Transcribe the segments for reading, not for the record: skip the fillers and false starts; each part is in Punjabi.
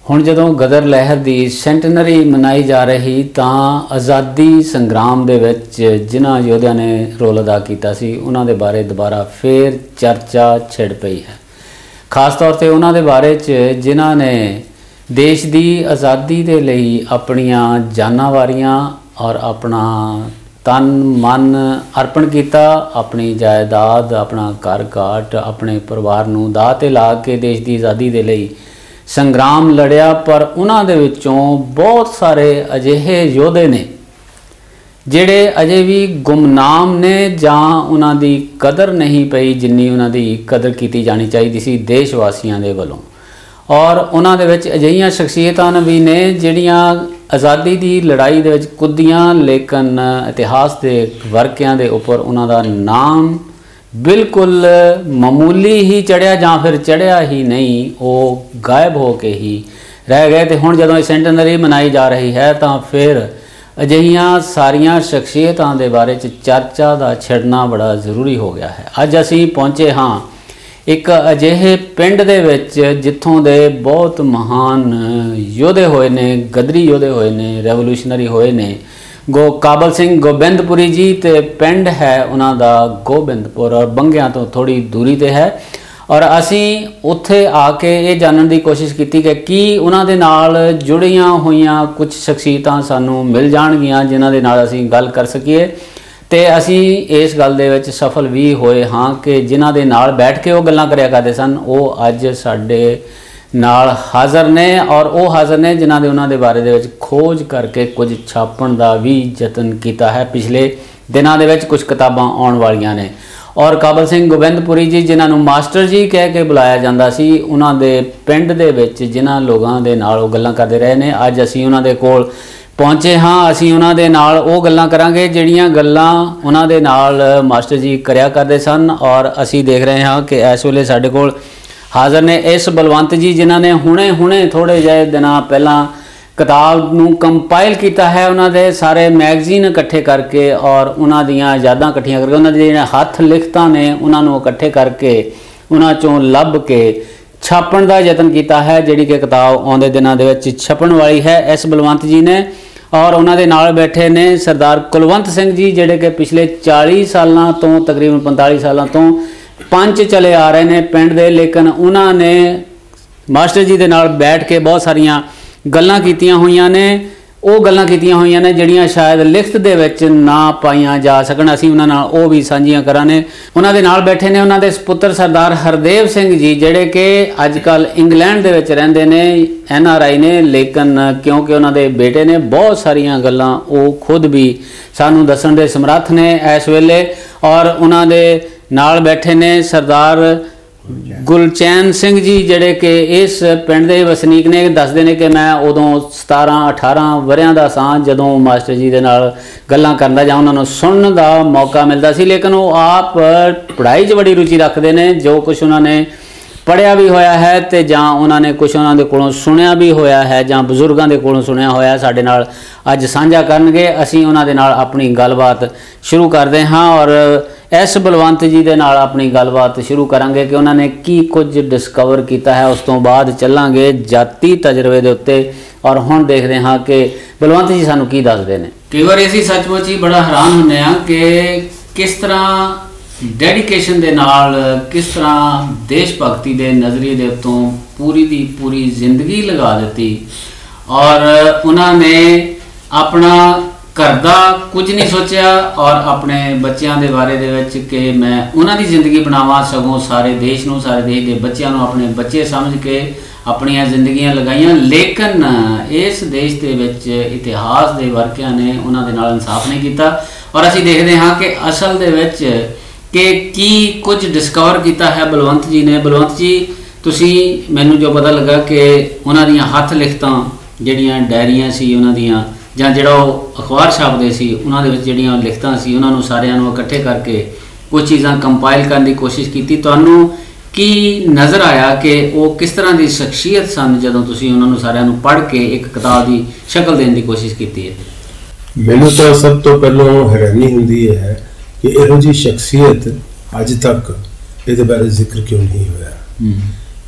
ਹੁਣ ਜਦੋਂ ਗਦਰ ਲਹਿਰ ਦੀ ਸੈਂਟਨਰੀ ਮਨਾਈ ਜਾ ਰਹੀ ਤਾਂ ਆਜ਼ਾਦੀ ਸੰਗਰਾਮ ਦੇ ਵਿੱਚ ਜਿਨ੍ਹਾਂ ਯੋਧਿਆਂ ਨੇ ਰੋਲ ਅਦਾ ਕੀਤਾ ਸੀ ਉਹਨਾਂ ਦੇ ਬਾਰੇ ਦੁਬਾਰਾ ਫੇਰ ਚਰਚਾ ਛਿੜ ਪਈ ਹੈ। ਖਾਸ ਤੌਰ 'ਤੇ ਉਹਨਾਂ ਦੇ ਬਾਰੇ 'ਚ ਜਿਨ੍ਹਾਂ ਨੇ ਦੇਸ਼ ਦੀ ਆਜ਼ਾਦੀ ਦੇ ਲਈ ਆਪਣੀਆਂ ਜਾਨਾਂ ਵਾਰੀਆਂ ਔਰ ਆਪਣਾ तन मन अर्पण किया, अपनी जायदाद, अपना घर घाट, अपने परिवार नूं दाह ते ला के देश की आज़ादी के लिए संग्राम लड़िया। पर उन्हां दे विचों बहुत सारे अजिहे योधे ने जिहड़े अजे भी गुमनाम ने जां उन्हां दी कदर नहीं पई जिन्नी उन्हां दी कदर की जानी चाहिए सी देशवासियों के वलों। और उन्हां दे विच अजिहियां शख्सियतां भी ने जिहड़ियां आज़ादी की लड़ाई दे विच कुद्दियां, लेकिन इतिहास के वर्कियां दे उपर उन्हां दा नाम बिल्कुल मामूली ही चढ़िया जां फिर चढ़िया ही नहीं, वो गायब हो के ही रह गए। तो हुण जदों सेंटनरी मनाई जा रही है तो फिर अजिहियां सारियां शख्सियतां दे बारे च चर्चा का छिड़ना बड़ा जरूरी हो गया है। अज असीं पहुँचे हाँ एक अजिहे पिंड दे विच जिथों दे बहुत महान योधे होए ने, गदरी योधे होए ने, रेवोल्यूशनरी होए ने। काबल सिंह गोबिंदपुरी जी ते पिंड है उन्हां दा गोबिंदपुर और बंगियां तो थोड़ी दूरी ते है। और असीं उत्थे आके ये जानने की कोशिश की कि उन्हां दे नाल जुड़ियां होईयां कुछ शख्सियतां सानूं मिल जाणगियां जिन्हां दे नाल असीं गल कर सकीए। तो असी इस गल दे विच सफल भी होए हाँ कि जिन्हां दे नाल बैठ के वो गल्लां करिया करदे सन वो अज साडे नाल हाज़र ने। और वो हाज़र ने जिन्हां दे उन्हां दे बारे दे विच खोज करके कुछ छापण दा भी यतन कीता है। पिछले दिनां दे विच कुछ किताबां आउण वालियां ने। और काबल सिंह गोबिंदपुरी जी जिन्हां नूं मास्टर जी कह के बुलाया जांदा सी, उन्हां दे पिंड दे विच जिन्हां लोगां दे नाल वो गल्लां करदे रहे ने, अज असीं उन्हां दे कोल पहुँचे हाँ। असीं उन्हां दे नाल वो गल्लां करांगे जिहड़ियां गल्लां उन्हां दे नाल मास्टर जी करिया करदे सन। और असीं देख रहे हाँ कि इस वेले साडे कोल हाज़र ने S.Balwant जी जिन्हां ने हुणे थोड़े जिहे दिनां पहलां किताब नूं कंपाइल किया है, उन्हां दे सारे मैगजीन इकट्ठे करके और उन्हां दीयां यादां इकट्ठियां करके उन्हां दे जिहड़े हत्थ लिखतां ने उन्हां नूं इकट्ठे करके उन्हां चों लभ के छापण का यतन किया है, जिहड़ी कि किताब आउंदे दिनां दे विच छपण वाली है। S.Balwant जी ने और उन्हां दे नाल बैठे ने सरदार कुलवंत सिंह जी जिहड़े कि पिछले 40 सालों तो तकरीबन 45 सालों तो पंच चले आ रहे हैं पिंड दे, लेकिन उन्होंने मास्टर जी दे नाल बैठ के बहुत सारिया गल्लां कीतियां होईयां ने। वो गल्लां कीतियां होईयां ने जिहड़ियां शायद लिखत दे विच ना पाईयां जा सकण, असीं उन्हां नाल वो भी साझीआं कराने। उन्हां दे नाल बैठे ने उन्हां दे पुत्र सरदार हरदेव सिंह जी जिहड़े कि अजकल इंग्लैंड दे विच रहिंदे ने, NRI ने, लेकिन क्योंकि उन्हां दे बेटे ने बहुत सारियां गल्लां वो खुद भी सानूं दस्सण दे समर्थ ने इस वेले। और उन्हां दे नाल बैठे ने सरदार गुलचैन सिंह जी जिहड़े कि इस पिंड दे वसनीक ने। दसदे ने कि मैं उदों 17-18 वरियां दा सां जदों मास्टर जी दे नाल गल्लां करन दा जां उन्हां नूं सुणन दा मौका मिलदा सी, लेकिन वो आप पढ़ाई 'च बड़ी रुचि रखदे ने। जो कुछ उन्होंने पढ़िया भी होया है तो जां उन्होंने कुछ उन्होंने कोलों सुनिया भी होया है जां बजुर्गों के कोलों सुनिया होया साडे नाल अज साझा करनगे। असीं उन्हां दे नाल अपनी गलबात शुरू करते हाँ और S.Balwant जी दे नाल अपनी गलबात शुरू करांगे कि उन्होंने की कुछ डिस्कवर किया है। उस तो बाद चलांगे जाति तजर्बे दे उत्ते। और हुण देखते हाँ कि बलवंत जी सानू की दसदे ने। कई बार असीं सचमुच ही बड़ा हैरान हुंदे आ कि किस तरह डेडिकेशन दे नाल, किस तरह देश भगती दे नज़रिए दे उत्तों पूरी दी पूरी जिंदगी लगा दी और उन्होंने अपना घर का कुछ नहीं सोचा और अपने बच्चों के बारे दे विच कि मैं उन्होंने जिंदगी बनावा, सगों सारे देश नूं, सारे देश के बच्चों नूं अपने बच्चे समझ के अपनियां जिंदगियां लगाइयां। लेकिन इस देश के विच इतिहास के वर्कियां ने उन्होंने नाल इंसाफ नहीं किया। और असीं देखते हाँ कि असल दे विच कि की कुछ डिस्कवर किया है बलवंत जी ने। बलवंत जी तुसीं मैनूं जो पता लगा कि उन्हां दीयां हत्थ लिखतां जिहड़ियां डायरियां सी उन्हां दीयां जां जिहड़ा अखबार छापदे सी उन्हां दे विच जिहड़ियां लिखतां सी उन्हां नूं सारिआं नूं इकट्ठे करके कुछ चीज़ां कंपाइल करने की कोशिश की। तुहानूं की नज़र आया कि वो किस तरह की शख्सियत सन जदों तुसीं उन्हां नूं सारिआं नूं पढ़ के एक किताब की शक्ल देने की कोशिश की है? मैनूं तो सब तो पहलों हैरानी हुंदी है कि इहो जी शख्सियत अज तक इहदे बारे जिक्र क्यों नहीं होया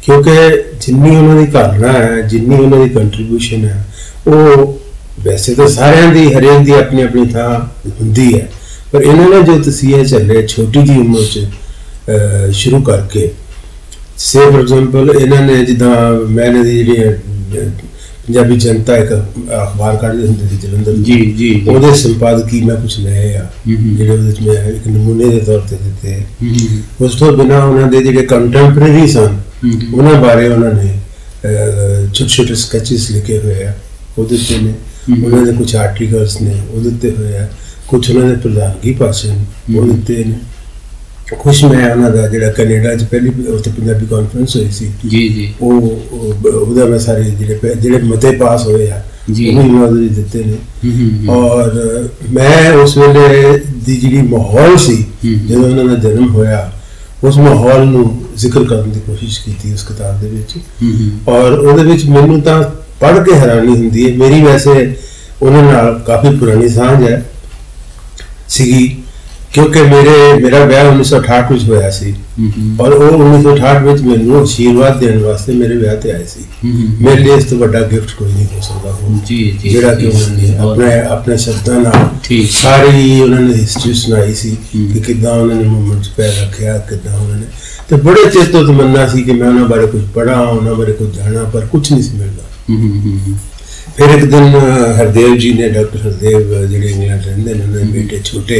क्योंकि जिन्नी उन्होंने घालना है, जिन्नी उन्होंने कंट्रीब्यूशन है, वो वैसे तो सारे दी हरेक दी अपनी अपनी थां हुंदी है, पर इन्होंने जो तसीहे चले छोटी जी उम्र च शुरू करके, से फॉर एग्जांपल इन्होंने जिदा मैंने जी पंजाबी जनता एक अखबार काढ़दे हुंदे सी जलंधर जी जी ਉਹਦੇ ਸੰਪਾਦਕੀ मैं कुछ ਲਏ ਆ ਜਿਹੜੇ ਉਹਦੇ ਚ ਮੈਂ ਇੱਕ ਨਮੂਨੇ ਦੇ ਤੌਰ ਤੇ ਦਿੱਤੇ। ਉਸ ਤੋਂ ਬਿਨਾਂ ਉਹਨਾਂ ਦੇ ਜਿਹੜੇ ਕੰਟੈਂਪਰੇਰੀ ਸਨ ਉਹਨਾਂ ਬਾਰੇ ਉਹਨਾਂ ਨੇ ਛੋਟੇ ਛੋਟੇ ਸਕੈਚਸ ਲਿਖੇ ਹੋਏ ਆ, ਉਹ ਦਿੱਤੇ ਨੇ। ਉਹਨਾਂ ਦੇ ਕੁਝ ਆਰਟੀਕਲਸ ਨੇ ਉਹ ਦਿੱਤੇ ਹੋਏ ਆ, ਕੁਝ ਉਹਨਾਂ ਦੇ ਪ੍ਰਧਾਨਗੀ ਭਾਸ਼ਣ ਉਹ ਦਿੱਤੇ ਨੇ। ਕੁਛ ਮੈਂ ਉਹਨਾਂ ਦਾ ਜਿਹੜਾ ਕੈਨੇਡਾ 'ਚ ਪਹਿਲੀ ਉੱਥੇ ਪੰਜਾਬੀ ਕਾਨਫਰੰਸ ਹੋਈ ਸੀ ਜੀ ਜੀ ਉਹਦਾ ਮੈਂ ਸਾਰੇ ਜਿਹੜੇ ਮਤੇ ਪਾਸ ਹੋਏ ਆ ਉਹ ਵੀ ਮੈਂ ਉਹਦੇ ਦਿੱਤੇ ਨੇ। ਔਰ ਮੈਂ ਉਸ ਵੇਲੇ ਦੀ ਜਿਹੜੀ ਮਾਹੌਲ ਸੀ ਜਦੋਂ ਉਹਨਾਂ ਦਾ ਜਨਮ ਹੋਇਆ, ਉਸ ਮਾਹੌਲ ਨੂੰ ਜ਼ਿਕਰ ਕਰਨ ਦੀ ਕੋਸ਼ਿਸ਼ ਕੀਤੀ ਉਸ ਕਿਤਾਬ ਦੇ ਵਿੱਚ। ਔਰ ਉਹਦੇ ਵਿੱਚ ਮੈਨੂੰ ਤਾਂ ਪੜ੍ਹ ਕੇ ਹੈਰਾਨੀ ਹੁੰਦੀ ਹੈ। ਮੇਰੀ ਵੈਸੇ ਉਹਨਾਂ ਨਾਲ ਕਾਫੀ ਪੁਰਾਣੀ ਸਾਂਝ ਹੈ ਸੀਗੀ, क्योंकि मेरा ब्याह 1968 में होया सी और वो 1968 में मैनू आशीर्वाद देने वास्ते मेरे ब्याह ते आए सी। मेरे लिए इस तो बड़ा गिफ्ट कोई नहीं हो सकता जिहड़ा कि उन्होंने अपने शब्दों नाल सारी उन्होंने हिस्ट्री सुनाई सी कि किदां उन्होंने मूवमेंट पैर रखा, किदां उन्होंने तो बड़े चिर तो तमन्ना सी कि मैं उन्होंने बारे कुछ पढ़ा, उन्होंने बारे कुछ जाना, पर कुछ नहीं सी मिलता। फिर एक दिन हरदेव जी ने, डॉक्टर हरदेव जिहड़े इंग्लैंड रहिंदे ने, उन्होंने बेटे छोटे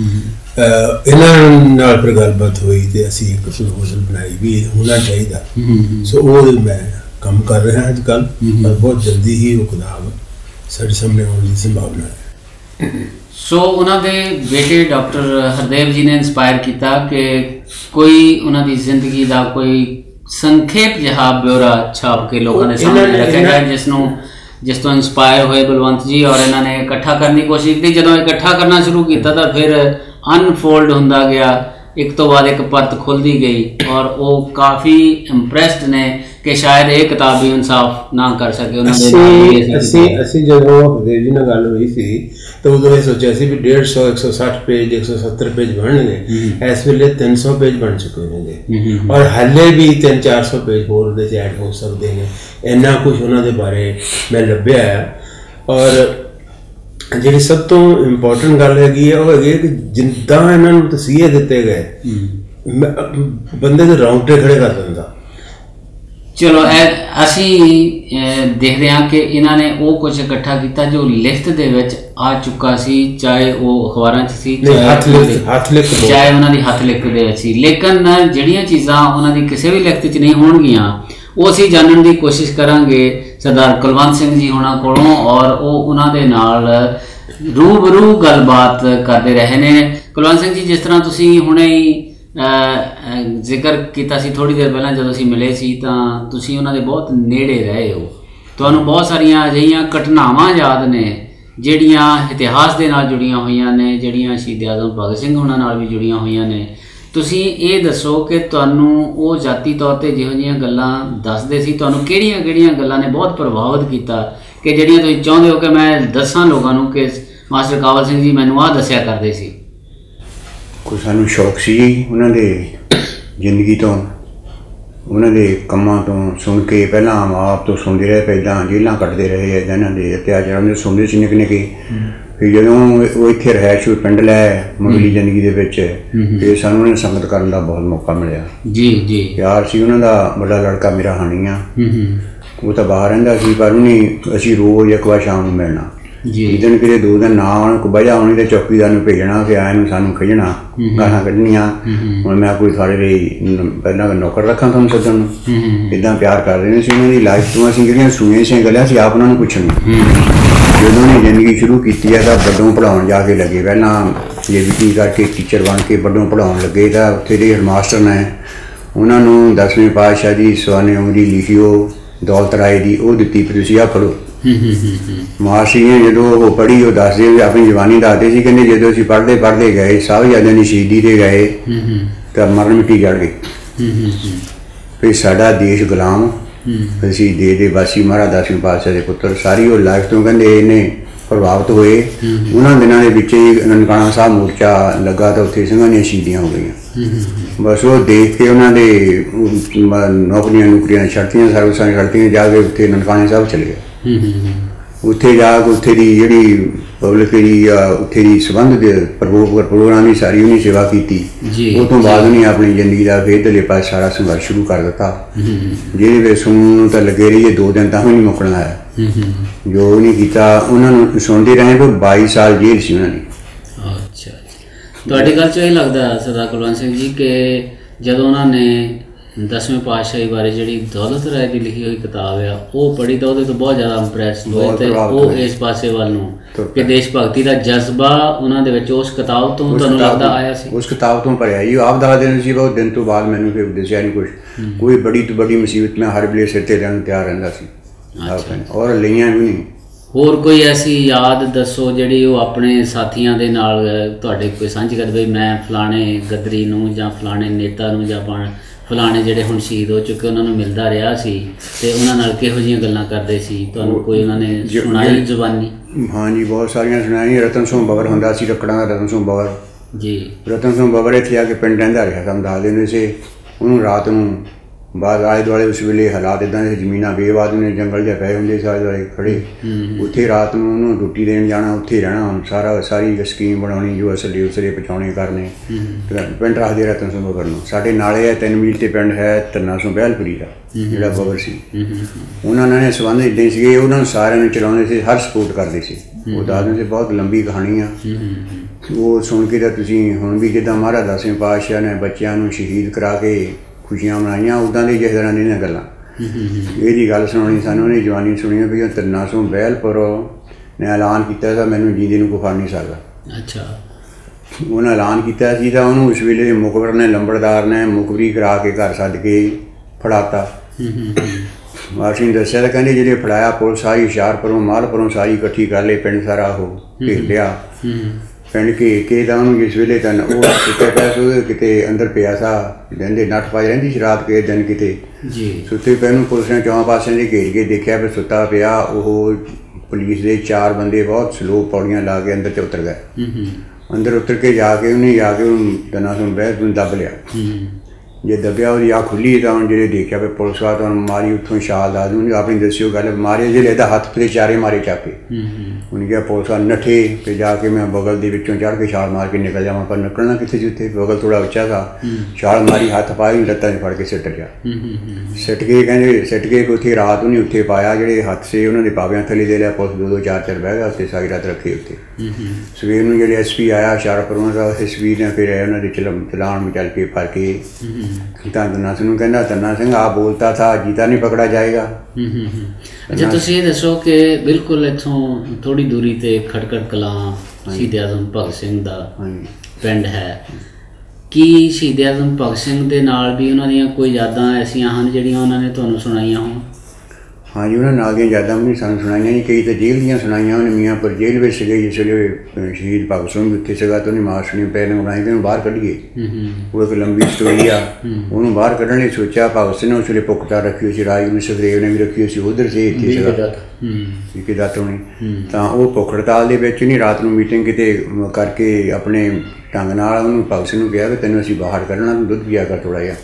इन्हां नाल फिर गलबात हुई तो असीं एक प्रपोजल बनाई भी होना चाहिए। सो वो मैं काम कर रहा अजकल और बहुत जल्दी ही वो किताब साडे सामने आने की संभावना है। सो उन्होंने बेटे डॉक्टर हरदेव जी ने इंस्पायर किया कि कोई उन्होंने जिंदगी का कोई संखेप जिहा ब्यौरा छाप के लोगों ने सामने रखा गया जिस तो इंस्पायर हुए बलवंत जी, और इन्होंने इकट्ठा करने की कोशिश की। जो इकट्ठा करना शुरू किया तो फिर अनफोल्ड होंदा गया, एक तो बाद एक परत खुलती गई और वो काफ़ी इंप्रैसड ने कि शायद ये किताब भी इंसाफ ना कर सके। ਅਸੀਂ ਜਦੋਂ ਹਰਦੇਵ ਜੀ ਨਾਲ ਗੱਲ ਹੋਈ ਸੀ ਤਾਂ ਉਦੋਂ ਇਹ ਸੋਚਿਆ ਸੀ ਵੀ 150 160 ਪੇਜ 170 ਪੇਜ ਬਣਨਗੇ। ਇਸ ਵੇਲੇ 300 ਪੇਜ ਬਣ ਚੁੱਕੇ ਨੇ ਔਰ ਹਾਲੇ ਵੀ 300-400 ਪੇਜ ਹੋਰ ਉਹਦੇ 'ਚ ਐਡ ਹੋ ਸਕਦੇ ਨੇ। ਇੰਨਾ ਕੁਛ ਉਹਨਾਂ ਦੇ ਬਾਰੇ ਮੈਂ ਲੱਭਿਆ ਹੈ। ਔਰ ਜਿਹੜੀ ਸਭ ਤੋਂ ਇੰਪੋਰਟੈਂਟ ਗੱਲ ਹੈਗੀ ਹੈ ਉਹ ਹੈਗੀ ਕਿ ਜਿੱਦਾਂ ਇਹਨਾਂ ਨੂੰ ਤਸੀਹੇ ਦਿੱਤੇ ਗਏ, ਬੰਦੇ ਦੇ ਰੌਂਗਟੇ ਖੜੇ ਕਰ ਦਿੰਦਾ। चलो असी देखते हैं कि इन्होंने वो कुछ इकट्ठा किया जो लिखत दे विच आ चुका सी, चाहे वो अखबारां च सी, चाहे उन्होंने हथ लिख दे सी, लेकिन जिहड़ियां चीज़ां उन्होंने किसी भी लिखत च नहीं होणगियां वो असी जानने की कोशिश करांगे सरदार कुलवंत सिंह जी होना कोलों, और वो उन्होंने नाल रूबरू गलबात करते रहे ने। कुलवंत सिंह जी, जिस तरह तुसीं हुणे ही ਜ਼ਿਕਰ ਕੀਤਾ ਸੀ थोड़ी देर पहला जो असीं मिले सी, तां तुसीं उन्हां दे बहुत नेड़े रहे हो। तुहानूं बहुत सारियां अजिहियां घटनावां याद ने ਜਿਹੜੀਆਂ इतिहास ਦੇ ਨਾਲ जुड़ियां ਹੋਈਆਂ ਨੇ, ਜਿਹੜੀਆਂ ਸ਼ਹੀਦ ਆਜ਼ਮ ਭਗਤ ਸਿੰਘ ਉਹਨਾਂ ਨਾਲ ਵੀ जुड़ियां ਹੋਈਆਂ ਨੇ। ਤੁਸੀਂ ਇਹ ਦੱਸੋ ਕਿ ਤੁਹਾਨੂੰ ਉਹ ਜਾਤੀ ਤੌਰ ਤੇ ਜਿਹੋ ਜਿਹੀਆਂ ਗੱਲਾਂ ਦੱਸਦੇ ਸੀ, ਤੁਹਾਨੂੰ ਕਿਹੜੀਆਂ ਗੱਲਾਂ ਨੇ ਬਹੁਤ ਪ੍ਰਭਾਵਿਤ ਕੀਤਾ ਕਿ ਜਿਹੜੀਆਂ ਤੁਸੀਂ ਚਾਹੁੰਦੇ ਹੋ ਕਿ ਮੈਂ ਦੱਸਾਂ ਲੋਕਾਂ ਨੂੰ ਕਿ ਮਾਸਟਰ ਕਾਬਲ ਸਿੰਘ ਜੀ ਮੈਨੂੰ ਆਹ ਦੱਸਿਆ ਕਰਦੇ ਸੀ? ਕੋਈ ਸਾਨੂੰ ਸ਼ੌਕ ਸੀ ਉਹਨਾਂ ਦੇ ਜ਼ਿੰਦਗੀ ਤੋਂ, ਉਹਨਾਂ ਦੇ ਕੰਮਾਂ ਤੋਂ ਸੁਣ ਕੇ। ਪਹਿਲਾਂ ਆਪ ਤੋਂ ਸੁਣਦੇ ਰਹੇ, ਪਹਿਲਾਂ ਜੇਲ੍ਹਾਂ ਕੱਟਦੇ ਰਹੇ, ਇਹਨਾਂ ਦੇ ਅਤਿਆਚਾਰਾਂ ਦੇ ਸੁਣਦੇ ਸੀ ਨਿੱਕੇ ਨਿੱਕੇ। ਫਿਰ ਜਦੋਂ ਉਹ ਇੱਥੇ ਰਿਹਾਇਸ਼ ਪਿੰਡ ਲੈ ਮੁੱਢਲੀ ਜ਼ਿੰਦਗੀ ਦੇ ਵਿੱਚ, ਫਿਰ ਸਾਨੂੰ ਉਹਨਾਂ ਸੰਗਤ ਕਰਨ ਦਾ ਬਹੁਤ ਮੌਕਾ ਮਿਲਿਆ। ਜੀ ਜੀ ਪਿਆਰ ਸੀ ਉਹਨਾਂ ਦਾ। ਵੱਡਾ ਲੜਕਾ ਮੇਰਾ ਹਾਣੀ ਆ, ਉਹ ਤਾਂ ਬਾਹਰ ਰਹਿੰਦਾ ਸੀ, ਪਰ ਉਹਨੇ ਅਸੀਂ ਰੋਜ਼ ਇੱਕ ਵਾਰ ਸ਼ਾਮ ਨੂੰ ਮਿਲਣਾ। ਜਿੱਦਣ ਕਿਤੇ 2 ਦਿਨ ਨਾ ਆਉਣ, ਕੋਈ ਵਜ੍ਹਾ ਆਉਣੀ ਤਾਂ ਚੌਕੀਦਾਰ ਨੂੰ ਭੇਜਣਾ ਕਿ ਆਏ ਨੂੰ ਸਾਨੂੰ ਖਿੱਚਣਾ, ਗਾਲਾਂ ਕੱਢਣੀਆਂ। ਹੁਣ ਮੈਂ ਕੋਈ ਤੁਹਾਡੇ ਲਈ ਪਹਿਲਾਂ ਨੌਕਰ ਰੱਖਾਂ ਤੁਹਾਨੂੰ ਸੱਦਣ ਨੂੰ? ਇੱਦਾਂ ਪਿਆਰ ਕਰ ਰਹੇ ਸੀ ਉਹਨਾਂ ਦੀ ਲਾਈਫ ਤੋਂ। ਅਸੀਂ ਜਿਹੜੀਆਂ ਸੁਣੀਆਂ ਸੀ ਗੱਲਾਂ ਸੀ ਆਪ ਉਹਨਾਂ ਨੂੰ ਪੁੱਛਣੀਆਂ। ਜਦੋਂ ਉਹਨੇ ਜ਼ਿੰਦਗੀ ਸ਼ੁਰੂ ਕੀਤੀ ਹੈ ਤਾਂ ਵੱਡੋਂ ਪੜ੍ਹਾਉਣ ਜਾ ਕੇ ਲੱਗੇ। ਪਹਿਲਾਂ JBT ਕਰਕੇ ਟੀਚਰ ਬਣ ਕੇ ਵੱਡੋਂ ਪੜ੍ਹਾਉਣ ਲੱਗੇ। ਤਾਂ ਉੱਥੇ ਦੇ ਹੈਡਮਾਸਟਰ ਨੇ ਉਹਨਾਂ ਨੂੰ 10ਵੇਂ ਪਾਤਸ਼ਾਹ ਦੀ ਸਵਾਨੇ ਉਮਰੀ ਲਿਖੀ ਉਹ ਦੌਲਤ ਰਾਏ ਦੀ ਉਹ ਦਿੱਤੀ, ਫਿਰ ਤੁਸੀਂ ਆਹ ਪੜ੍ਹੋ। ਮਹਾਸ਼ੀ ਨੇ ਜਦੋਂ ਉਹ ਪੜ੍ਹੀ ਉਹ ਦੱਸਦੇ ਆਪਣੀ ਜਵਾਨੀ ਦੱਸਦੇ ਸੀ, ਕਹਿੰਦੇ ਜਦੋਂ ਅਸੀਂ ਪੜ੍ਹਦੇ ਗਏ ਸਾਹਿਬਜ਼ਾਦਿਆਂ ਦੀ ਸ਼ਹੀਦੀ 'ਤੇ ਗਏ ਤਾਂ ਮਰਨ ਮਿੱਟੀ ਚੜ੍ਹ ਗਈ। ਫਿਰ ਸਾਡਾ ਦੇਸ਼ ਗੁਲਾਮ, ਅਸੀਂ ਦੇ ਵਾਸੀ ਮਹਾਰਾਜ 10ਵੇਂ ਪਾਤਸ਼ਾਹ ਦੇ ਪੁੱਤਰ। ਸਾਰੀ ਉਹ ਲਾਈਫ ਤੋਂ ਕਹਿੰਦੇ ਇਹਨੇ ਪ੍ਰਭਾਵਿਤ ਹੋਏ। ਉਹਨਾਂ ਦਿਨਾਂ ਦੇ ਵਿੱਚ ਹੀ ਨਨਕਾਣਾ ਸਾਹਿਬ ਮੋਰਚਾ ਲੱਗਾ ਤਾਂ ਉੱਥੇ ਸਿੰਘਾਂ ਦੀਆਂ ਸ਼ਹੀਦੀਆਂ ਹੋ ਗਈਆਂ। ਬਸ ਉਹ ਦੇਖ ਕੇ ਉਹਨਾਂ ਦੇ ਨੌਕਰੀਆਂ ਛੱਡਤੀਆਂ, ਸਰਵਿਸਾਂ ਛੱਡਤੀਆਂ, ਜਾ ਕੇ ਉੱਥੇ ਨਨਕਾਣੇ ਸਾਹਿਬ ਚਲੇ ਗਏ। ਉੱਥੇ ਜਾ ਕੇ ਉੱਥੇ ਦੀ ਜਿਹੜੀ ਪਬਲਿਕ ਜਿਹੜੀ ਆ ਉੱਥੇ ਦੀ ਸੰਬੰਧ ਦੇ ਪ੍ਰੋਗਰਾਮ ਦੀ ਸਾਰੀ ਉਹਨੇ ਸੇਵਾ ਕੀਤੀ। ਉਹ ਤੋਂ ਬਾਅਦ ਉਹਨੇ ਆਪਣੀ ਜ਼ਿੰਦਗੀ ਦਾ ਫਿਰ ਦਲੇ ਪਾਸੇ ਸਾਰਾ ਸੰਘਰਸ਼ ਸ਼ੁਰੂ ਕਰ ਦਿੱਤਾ, ਜਿਹਦੇ ਵਿੱਚ ਸੁਣਨ ਤਾਂ ਲੱਗੇ ਰਹੀਏ 2 ਦਿਨ ਤਾਂ ਵੀ ਨਹੀਂ ਮੁੱਕਣਾ ਹੈ। ਜੋ ਉਹਨੇ ਕੀਤਾ ਉਹਨਾਂ ਨੂੰ ਸੁਣਦੇ ਰਹੇ ਕੋਈ 22 ਸਾਲ ਜੇਲ੍ਹ ਸੀ ਉਹਨਾਂ ਦੀ। ਅੱਛਾ, ਤੁਹਾਡੀ ਗੱਲ 'ਚ ਇਹ ਲੱਗਦਾ ਸਰਦਾਰ ਕੁਲਵੰਤ ਸਿੰਘ ਜੀ ਕਿ ਜਦੋਂ ਉਹਨਾਂ ਨੇ 10ਵੇਂ ਪਾਤਸ਼ਾਹੀ ਬਾਰੇ ਜਿਹੜੀ ਦੌਲਤ ਰਾਏ ਦੀ ਲਿਖੀ ਹੋਈ ਕਿਤਾਬ ਆ ਉਹ ਪੜ੍ਹੀ ਤਾਂ ਉਹਦੇ ਤੋਂ ਬਹੁਤ ਜ਼ਿਆਦਾ ਇੰਪ੍ਰੈਸ ਹੋਏ ਤੇ ਉਹ ਇਸ ਪਾਸੇ ਵੱਲ ਨੂੰ ਕਿ ਦੇਸ਼ ਭਗਤੀ ਦਾ ਜਜ਼ਬਾ ਉਹਨਾਂ ਦੇ ਵਿੱਚ ਉਸ ਕਿਤਾਬ ਤੋਂ ਤੁਹਾਨੂੰ ਲੱਗਦਾ ਆਇਆ ਸੀ? ਉਸ ਕਿਤਾਬ ਤੋਂ ਭਰਿਆ ਜੀ। ਆਪ ਦੱਸਦੇ ਨੇ ਸੀ ਬਹੁਤ ਦਿਨ ਤੋਂ ਬਾਅਦ ਮੈਨੂੰ ਫਿਰ ਦੱਸਿਆ ਨਹੀਂ ਕੁਛ, ਕੋਈ ਬੜੀ ਤੋਂ ਬੜੀ ਮੁਸੀਬਤ ਮੈਂ ਹਰ ਵੇਲੇ ਸਿਰ 'ਤੇ ਲੈਣ ਨੂੰ ਤਿਆਰ ਰਹਿੰਦਾ ਸੀ ਔਰ ਲਈਆਂ ਵੀ ਨਹੀਂ। ਹੋਰ ਕੋਈ ਐਸੀ ਯਾਦ ਦੱਸੋ ਜਿਹੜੀ ਉਹ ਆਪਣੇ ਸਾਥੀਆਂ ਦੇ ਨਾਲ ਤੁਹਾਡੇ ਕੋਈ ਸਾਂਝੀ ਕਰਦੇ ਬਈ ਮੈਂ ਫਲਾਣੇ ਗਦਰੀ ਨੂੰ ਜਾਂ ਫਲਾਣੇ ਨੇਤਾ ਨੂੰ ਜਾਂ ਫਲਾਣੇ ਜਿਹੜੇ ਹੁਣ ਸ਼ਹੀਦ ਹੋ ਚੁੱਕੇ ਉਹਨਾਂ ਨੂੰ ਮਿਲਦਾ ਰਿਹਾ ਸੀ ਤੇ ਉਹਨਾਂ ਨਾਲ ਕਿਹੋ ਜਿਹੀਆਂ ਗੱਲਾਂ ਕਰਦੇ ਸੀ? ਤੁਹਾਨੂੰ ਕੋਈ ਉਹਨਾਂ ਨੇ ਸੁਣਾਈ ਜ਼ੁਬਾਨੀ? ਹਾਂਜੀ, ਬਹੁਤ ਸਾਰੀਆਂ ਸੁਣਾਈਆਂ। ਰਤਨ ਸਿੰਘ ਬਬਰ ਹੁੰਦਾ ਸੀ ਰੱਕੜਾਂ ਦਾ, ਰਤਨ ਸਿੰਘ ਬਬਰ ਜੀ। ਰਤਨ ਸਿੰਘ ਬਬਰ ਇੱਥੇ ਆ ਕੇ ਪਿੰਡ ਰਹਿੰਦਾ ਰਿਹਾ, ਸਾਨੂੰ ਦੱਸਦੇ ਹੁੰਦੇ ਸੀ। ਉਹਨੂੰ ਰਾਤ ਨੂੰ ਬਾਅਦ ਆਲੇ ਦੁਆਲੇ ਉਸ ਵੇਲੇ ਹਾਲਾਤ ਇੱਦਾਂ ਦੇ ਜ਼ਮੀਨਾਂ ਬੇਵਾਦ ਨੇ, ਜੰਗਲ ਜਿਹਾ ਪਏ ਹੁੰਦੇ ਸੀ ਆਲੇ ਦੁਆਲੇ ਖੜ੍ਹੇ, ਉੱਥੇ ਰਾਤ ਨੂੰ ਉਹਨੂੰ ਰੋਟੀ ਦੇਣ ਜਾਣਾ, ਉੱਥੇ ਰਹਿਣਾ, ਸਾਰੀ ਸਕੀਮ ਬਣਾਉਣੀ, ਜੋ ਅਸਲੇ ਉਸਲੇ ਪਹੁੰਚਾਉਣੇ ਕਰਨੇ। ਪਿੰਡ ਰੱਖਦੇ ਰਤਨ ਸਿੰਘ ਬਬਰ ਨੂੰ। ਸਾਡੇ ਨਾਲੇ ਹੈ 3 ਮੀਲ 'ਤੇ ਪਿੰਡ ਹੈ ਧੰਨਾ ਸਿੰਘ ਬਹਿਲਪੁਰੀ ਦਾ, ਜਿਹੜਾ ਬਬਰ ਸੀ। ਉਹਨਾਂ ਨੇ ਸੰਬੰਧ ਇੱਦਾਂ ਹੀ ਸੀਗੇ, ਉਹਨਾਂ ਨੂੰ ਸਾਰਿਆਂ ਨੂੰ ਚਲਾਉਂਦੇ ਸੀ, ਹਰ ਸਪੋਰਟ ਕਰਦੇ ਸੀ। ਉਹ ਦੱਸਦੇ ਸੀ, ਬਹੁਤ ਲੰਬੀ ਕਹਾਣੀ ਆ ਉਹ, ਸੁਣ ਕੇ ਤਾਂ ਤੁਸੀਂ ਹੁਣ ਵੀ ਜਿੱਦਾਂ ਮਹਾਰਾਜ 10ਵੇਂ ਪਾਤਸ਼ਾਹ ਨੇ ਬੱਚਿਆਂ ਨੂੰ ਸ਼ਹੀਦ ਕਰਾ ਕੇ ਖੁਸ਼ੀਆਂ ਮਨਾਈਆਂ, ਉੱਦਾਂ ਦੀ ਜਿਸ ਤਰ੍ਹਾਂ ਦੀਆਂ ਗੱਲਾਂ। ਇਹਦੀ ਗੱਲ ਸੁਣਾਉਣੀ ਸਾਨੂੰ ਉਹਨੇ ਜਵਾਨੀ ਸੁਣੀ ਵੀ ਧੰਨਾ ਸਿੰਘ ਬਹਿਲਪੁਰ ਨੇ ਐਲਾਨ ਕੀਤਾ ਸੀ ਮੈਨੂੰ ਜੀਂਦੇ ਨੂੰ ਕੋਈ ਫੜ ਨਹੀਂ ਸਕਦਾ। ਅੱਛਾ, ਉਹਨੇ ਐਲਾਨ ਕੀਤਾ ਸੀ ਤਾਂ ਉਹਨੂੰ ਉਸ ਵੇਲੇ ਮੁਖਬਰ ਨੇ, ਲੰਬੜਦਾਰ ਨੇ ਮੁਖਬਰੀ ਕਰਾ ਕੇ ਘਰ ਸੱਦ ਕੇ ਫੜਾਤਾ। ਮਾਸੀ ਨੇ ਦੱਸਿਆ ਤਾਂ ਕਹਿੰਦੇ ਜਿਹੜੇ ਫੜਾਇਆ ਪੁਲਿਸ ਸਾਰੀ ਹੁਸ਼ਿਆਰਪੁਰੋਂ ਮਾਲਪੁਰੋਂ ਸਾਰੀ ਇਕੱਠੀ ਕਰ ਲਏ, ਪਿੰਡ ਸਾਰਾ ਉਹ ਘੇਰ ਲਿਆ। ਪਿੰਡ ਕੇ ਤਾਂ ਉਹਨੂੰ ਜਿਸ ਵੇਲੇ ਤਾਂ ਉਹ ਸੁੱਤੇ ਪਿਆ ਸੀ, ਕਿਤੇ ਅੰਦਰ ਪਿਆ ਸਾ ਰਹਿੰਦੇ ਨੱਠ ਪਾਈ ਰਹਿੰਦੀ ਸੀ ਰਾਤ ਕੇ ਦਿਨ ਕਿਤੇ ਸੁੱਤੇ ਪਏ ਨੂੰ ਪੁਲਿਸ ਨੇ 4 ਪਾਸਿਆਂ ਦੇ ਘੇਰ ਕੇ ਦੇਖਿਆ ਵੀ ਸੁੱਤਾ ਪਿਆ। ਉਹ ਪੁਲਿਸ ਦੇ 4 ਬੰਦੇ ਬਹੁਤ ਸਲੋ ਪੌੜੀਆਂ ਲਾ ਕੇ ਅੰਦਰ 'ਚ ਉਤਰ ਗਏ। ਅੰਦਰ ਉਤਰ ਕੇ ਜਾ ਕੇ ਉਹਨੂੰ ਧੰਨਾ ਸਿੰਘ ਬਹਿਲਪੁਰ ਨੂੰ ਦੱਬ ਲਿਆ। ਜੇ ਦੱਬਿਆ ਉਹਦੀ ਅੱਖ ਖੁੱਲੀ ਤਾਂ ਹੁਣ ਜਿਹੜੇ ਦੇਖਿਆ ਵੀ ਪੁਲਿਸ ਵਾਲਾ ਤੁਹਾਨੂੰ ਮਾਰੀ, ਉੱਥੋਂ ਛਾਲ ਦੱਸ ਉਹਨੇ ਆਪਣੀ ਦੱਸਿਓ ਗੱਲ ਮਾਰੇ, ਜਿਹੜੇ ਇਹਦਾ ਹੱਥ 'ਤੇ ਚਾਰੇ ਮਾਰੇ ਚੱਕ ਕੇ। ਉਹਨੇ ਕਿਹਾ ਪੁਲਿਸ ਵਾਲਾ ਨੱਠੇ ਤੇ ਜਾ ਕੇ ਮੈਂ ਬਗਲ ਦੇ ਵਿੱਚੋਂ ਚੜ੍ਹ ਕੇ ਛਾਲ ਮਾਰ ਕੇ ਨਿਕਲ ਜਾਵਾਂ, ਪਰ ਨਿਕਲਣਾ ਕਿੱਥੇ ਸੀ, ਉੱਥੇ ਬਗਲ ਥੋੜ੍ਹਾ ਉੱਚਾ ਸੀ। ਛਾਲ ਮਾਰੀ, ਹੱਥ ਪਾਈ, ਲੱਤਾਂ 'ਚ ਫੜ ਕੇ ਸਿੱਟ ਗਿਆ। ਸਿੱਟ ਕੇ ਉੱਥੇ ਰਾਤ ਉਹਨੇ ਉੱਥੇ ਪਾਇਆ, ਜਿਹੜੇ ਹੱਥ ਸੀ ਉਹਨਾਂ ਦੇ ਪਾਵਿਆਂ ਥੱਲੇ ਦੇ ਲਿਆ। ਪੁਲਿਸ 2-2 4-4 ਬਹਿ ਗਿਆ ਉੱਥੇ, ਸਾਰੀ ਰਾਤ ਰੱਖੇ ਉੱਥੇ। ਸਵੇਰ ਨੂੰ ਜਿਹੜੇ SP ਆਇਆ ਹੁਸ਼ਿਆਰਪੁਰ ਦਾ, SP ਨੇ ਫਿਰ ਉਹਨਾਂ ਦੇ ਚਲਾਨ ਵੀ ਚੱਲ ਕੇ ਭਰ ਕੇ ਤਾਂ ਧੰਨਾ ਸਿੰਘ ਨੂੰ ਕਹਿੰਦਾ ਧੰਨਾ ਸਿੰਘ ਆਪ ਬੋਲਤਾ ਥਾ ਜੀਤਾ ਨਹੀਂ ਪਕੜਾ ਜਾਏਗਾ। ਅੱਛਾ, ਤੁਸੀਂ ਇਹ ਦੱਸੋ ਕਿ ਬਿਲਕੁਲ ਇੱਥੋਂ ਥੋੜ੍ਹੀ ਦੂਰੀ 'ਤੇ ਖਟਕੜ ਕਲਾਂ ਸ਼ਹੀਦ ਆਜ਼ਮ ਭਗਤ ਸਿੰਘ ਦਾ ਪਿੰਡ ਹੈ। ਕੀ ਸ਼ਹੀਦ ਆਜ਼ਮ ਭਗਤ ਸਿੰਘ ਦੇ ਨਾਲ ਵੀ ਉਹਨਾਂ ਦੀਆਂ ਕੋਈ ਯਾਦਾਂ ਐਸੀਆਂ ਹਨ ਜਿਹੜੀਆਂ ਉਹਨਾਂ ਨੇ ਤੁਹਾਨੂੰ ਸੁਣਾਈਆਂ ਹੋਣ? ਹਾਂਜੀ, ਉਹਨਾਂ ਨਾਲ ਦੀਆਂ ਯਾਦਾਂ ਵੀ ਸਾਨੂੰ ਸੁਣਾਈਆਂ ਜੀ, ਕਈ ਤਾਂ ਜੇਲ੍ਹ ਦੀਆਂ ਸੁਣਾਈਆਂ। ਉਹਨੇ ਮੀਆਂਪੁਰ ਜੇਲ੍ਹ ਵਿੱਚ ਸੀਗੇ ਜਿਸ ਵੇਲੇ ਸ਼ਹੀਦ ਭਗਤ ਸਿੰਘ ਉੱਥੇ ਸੀਗਾ, ਤਾਂ ਉਹਨੇ ਮਾਸਟਰ ਨੇ ਪਹਿਲਾਂ ਬਣਾਈ ਕਿ ਉਹਨੂੰ ਬਾਹਰ ਕੱਢੀਏ। ਉਹ ਇੱਕ ਲੰਬੀ ਸਟੋਰੀ ਆ। ਉਹਨੂੰ ਬਾਹਰ ਕੱਢਣ ਲਈ ਸੋਚਿਆ। ਭਗਤ ਸਿੰਘ ਨੇ ਉਸ ਵੇਲੇ ਪੁਖਤਾ ਰੱਖੀ ਹੋਈ ਸੀ, ਰਾਜਗੁਰੂ ਸੁਖਦੇਵ ਨੇ ਵੀ ਰੱਖੀ ਹੋਈ ਸੀ, ਉੱਧਰ ਸੀ ਇੱਥੇ ਸੀਗਾ ਕਿ ਦੱਤ ਹੋਣੀ। ਤਾਂ ਉਹ ਭੁੱਖ ਹੜਤਾਲ ਦੇ ਵਿੱਚ ਨਹੀਂ ਰਾਤ ਨੂੰ ਮੀਟਿੰਗ ਕਿਤੇ ਕਰਕੇ ਆਪਣੇ ਢੰਗ ਨਾਲ ਉਹਨੂੰ ਭਗਤ ਸਿੰਘ ਨੂੰ ਕਿਹਾ ਵੀ ਤੈਨੂੰ ਅਸੀਂ ਬਾਹਰ ਕੱਢਣਾ, ਤੂੰ ਦੁੱਧ ਪੀਆ ਕਰ ਥੋੜ੍ਹਾ ਜਿਹਾ।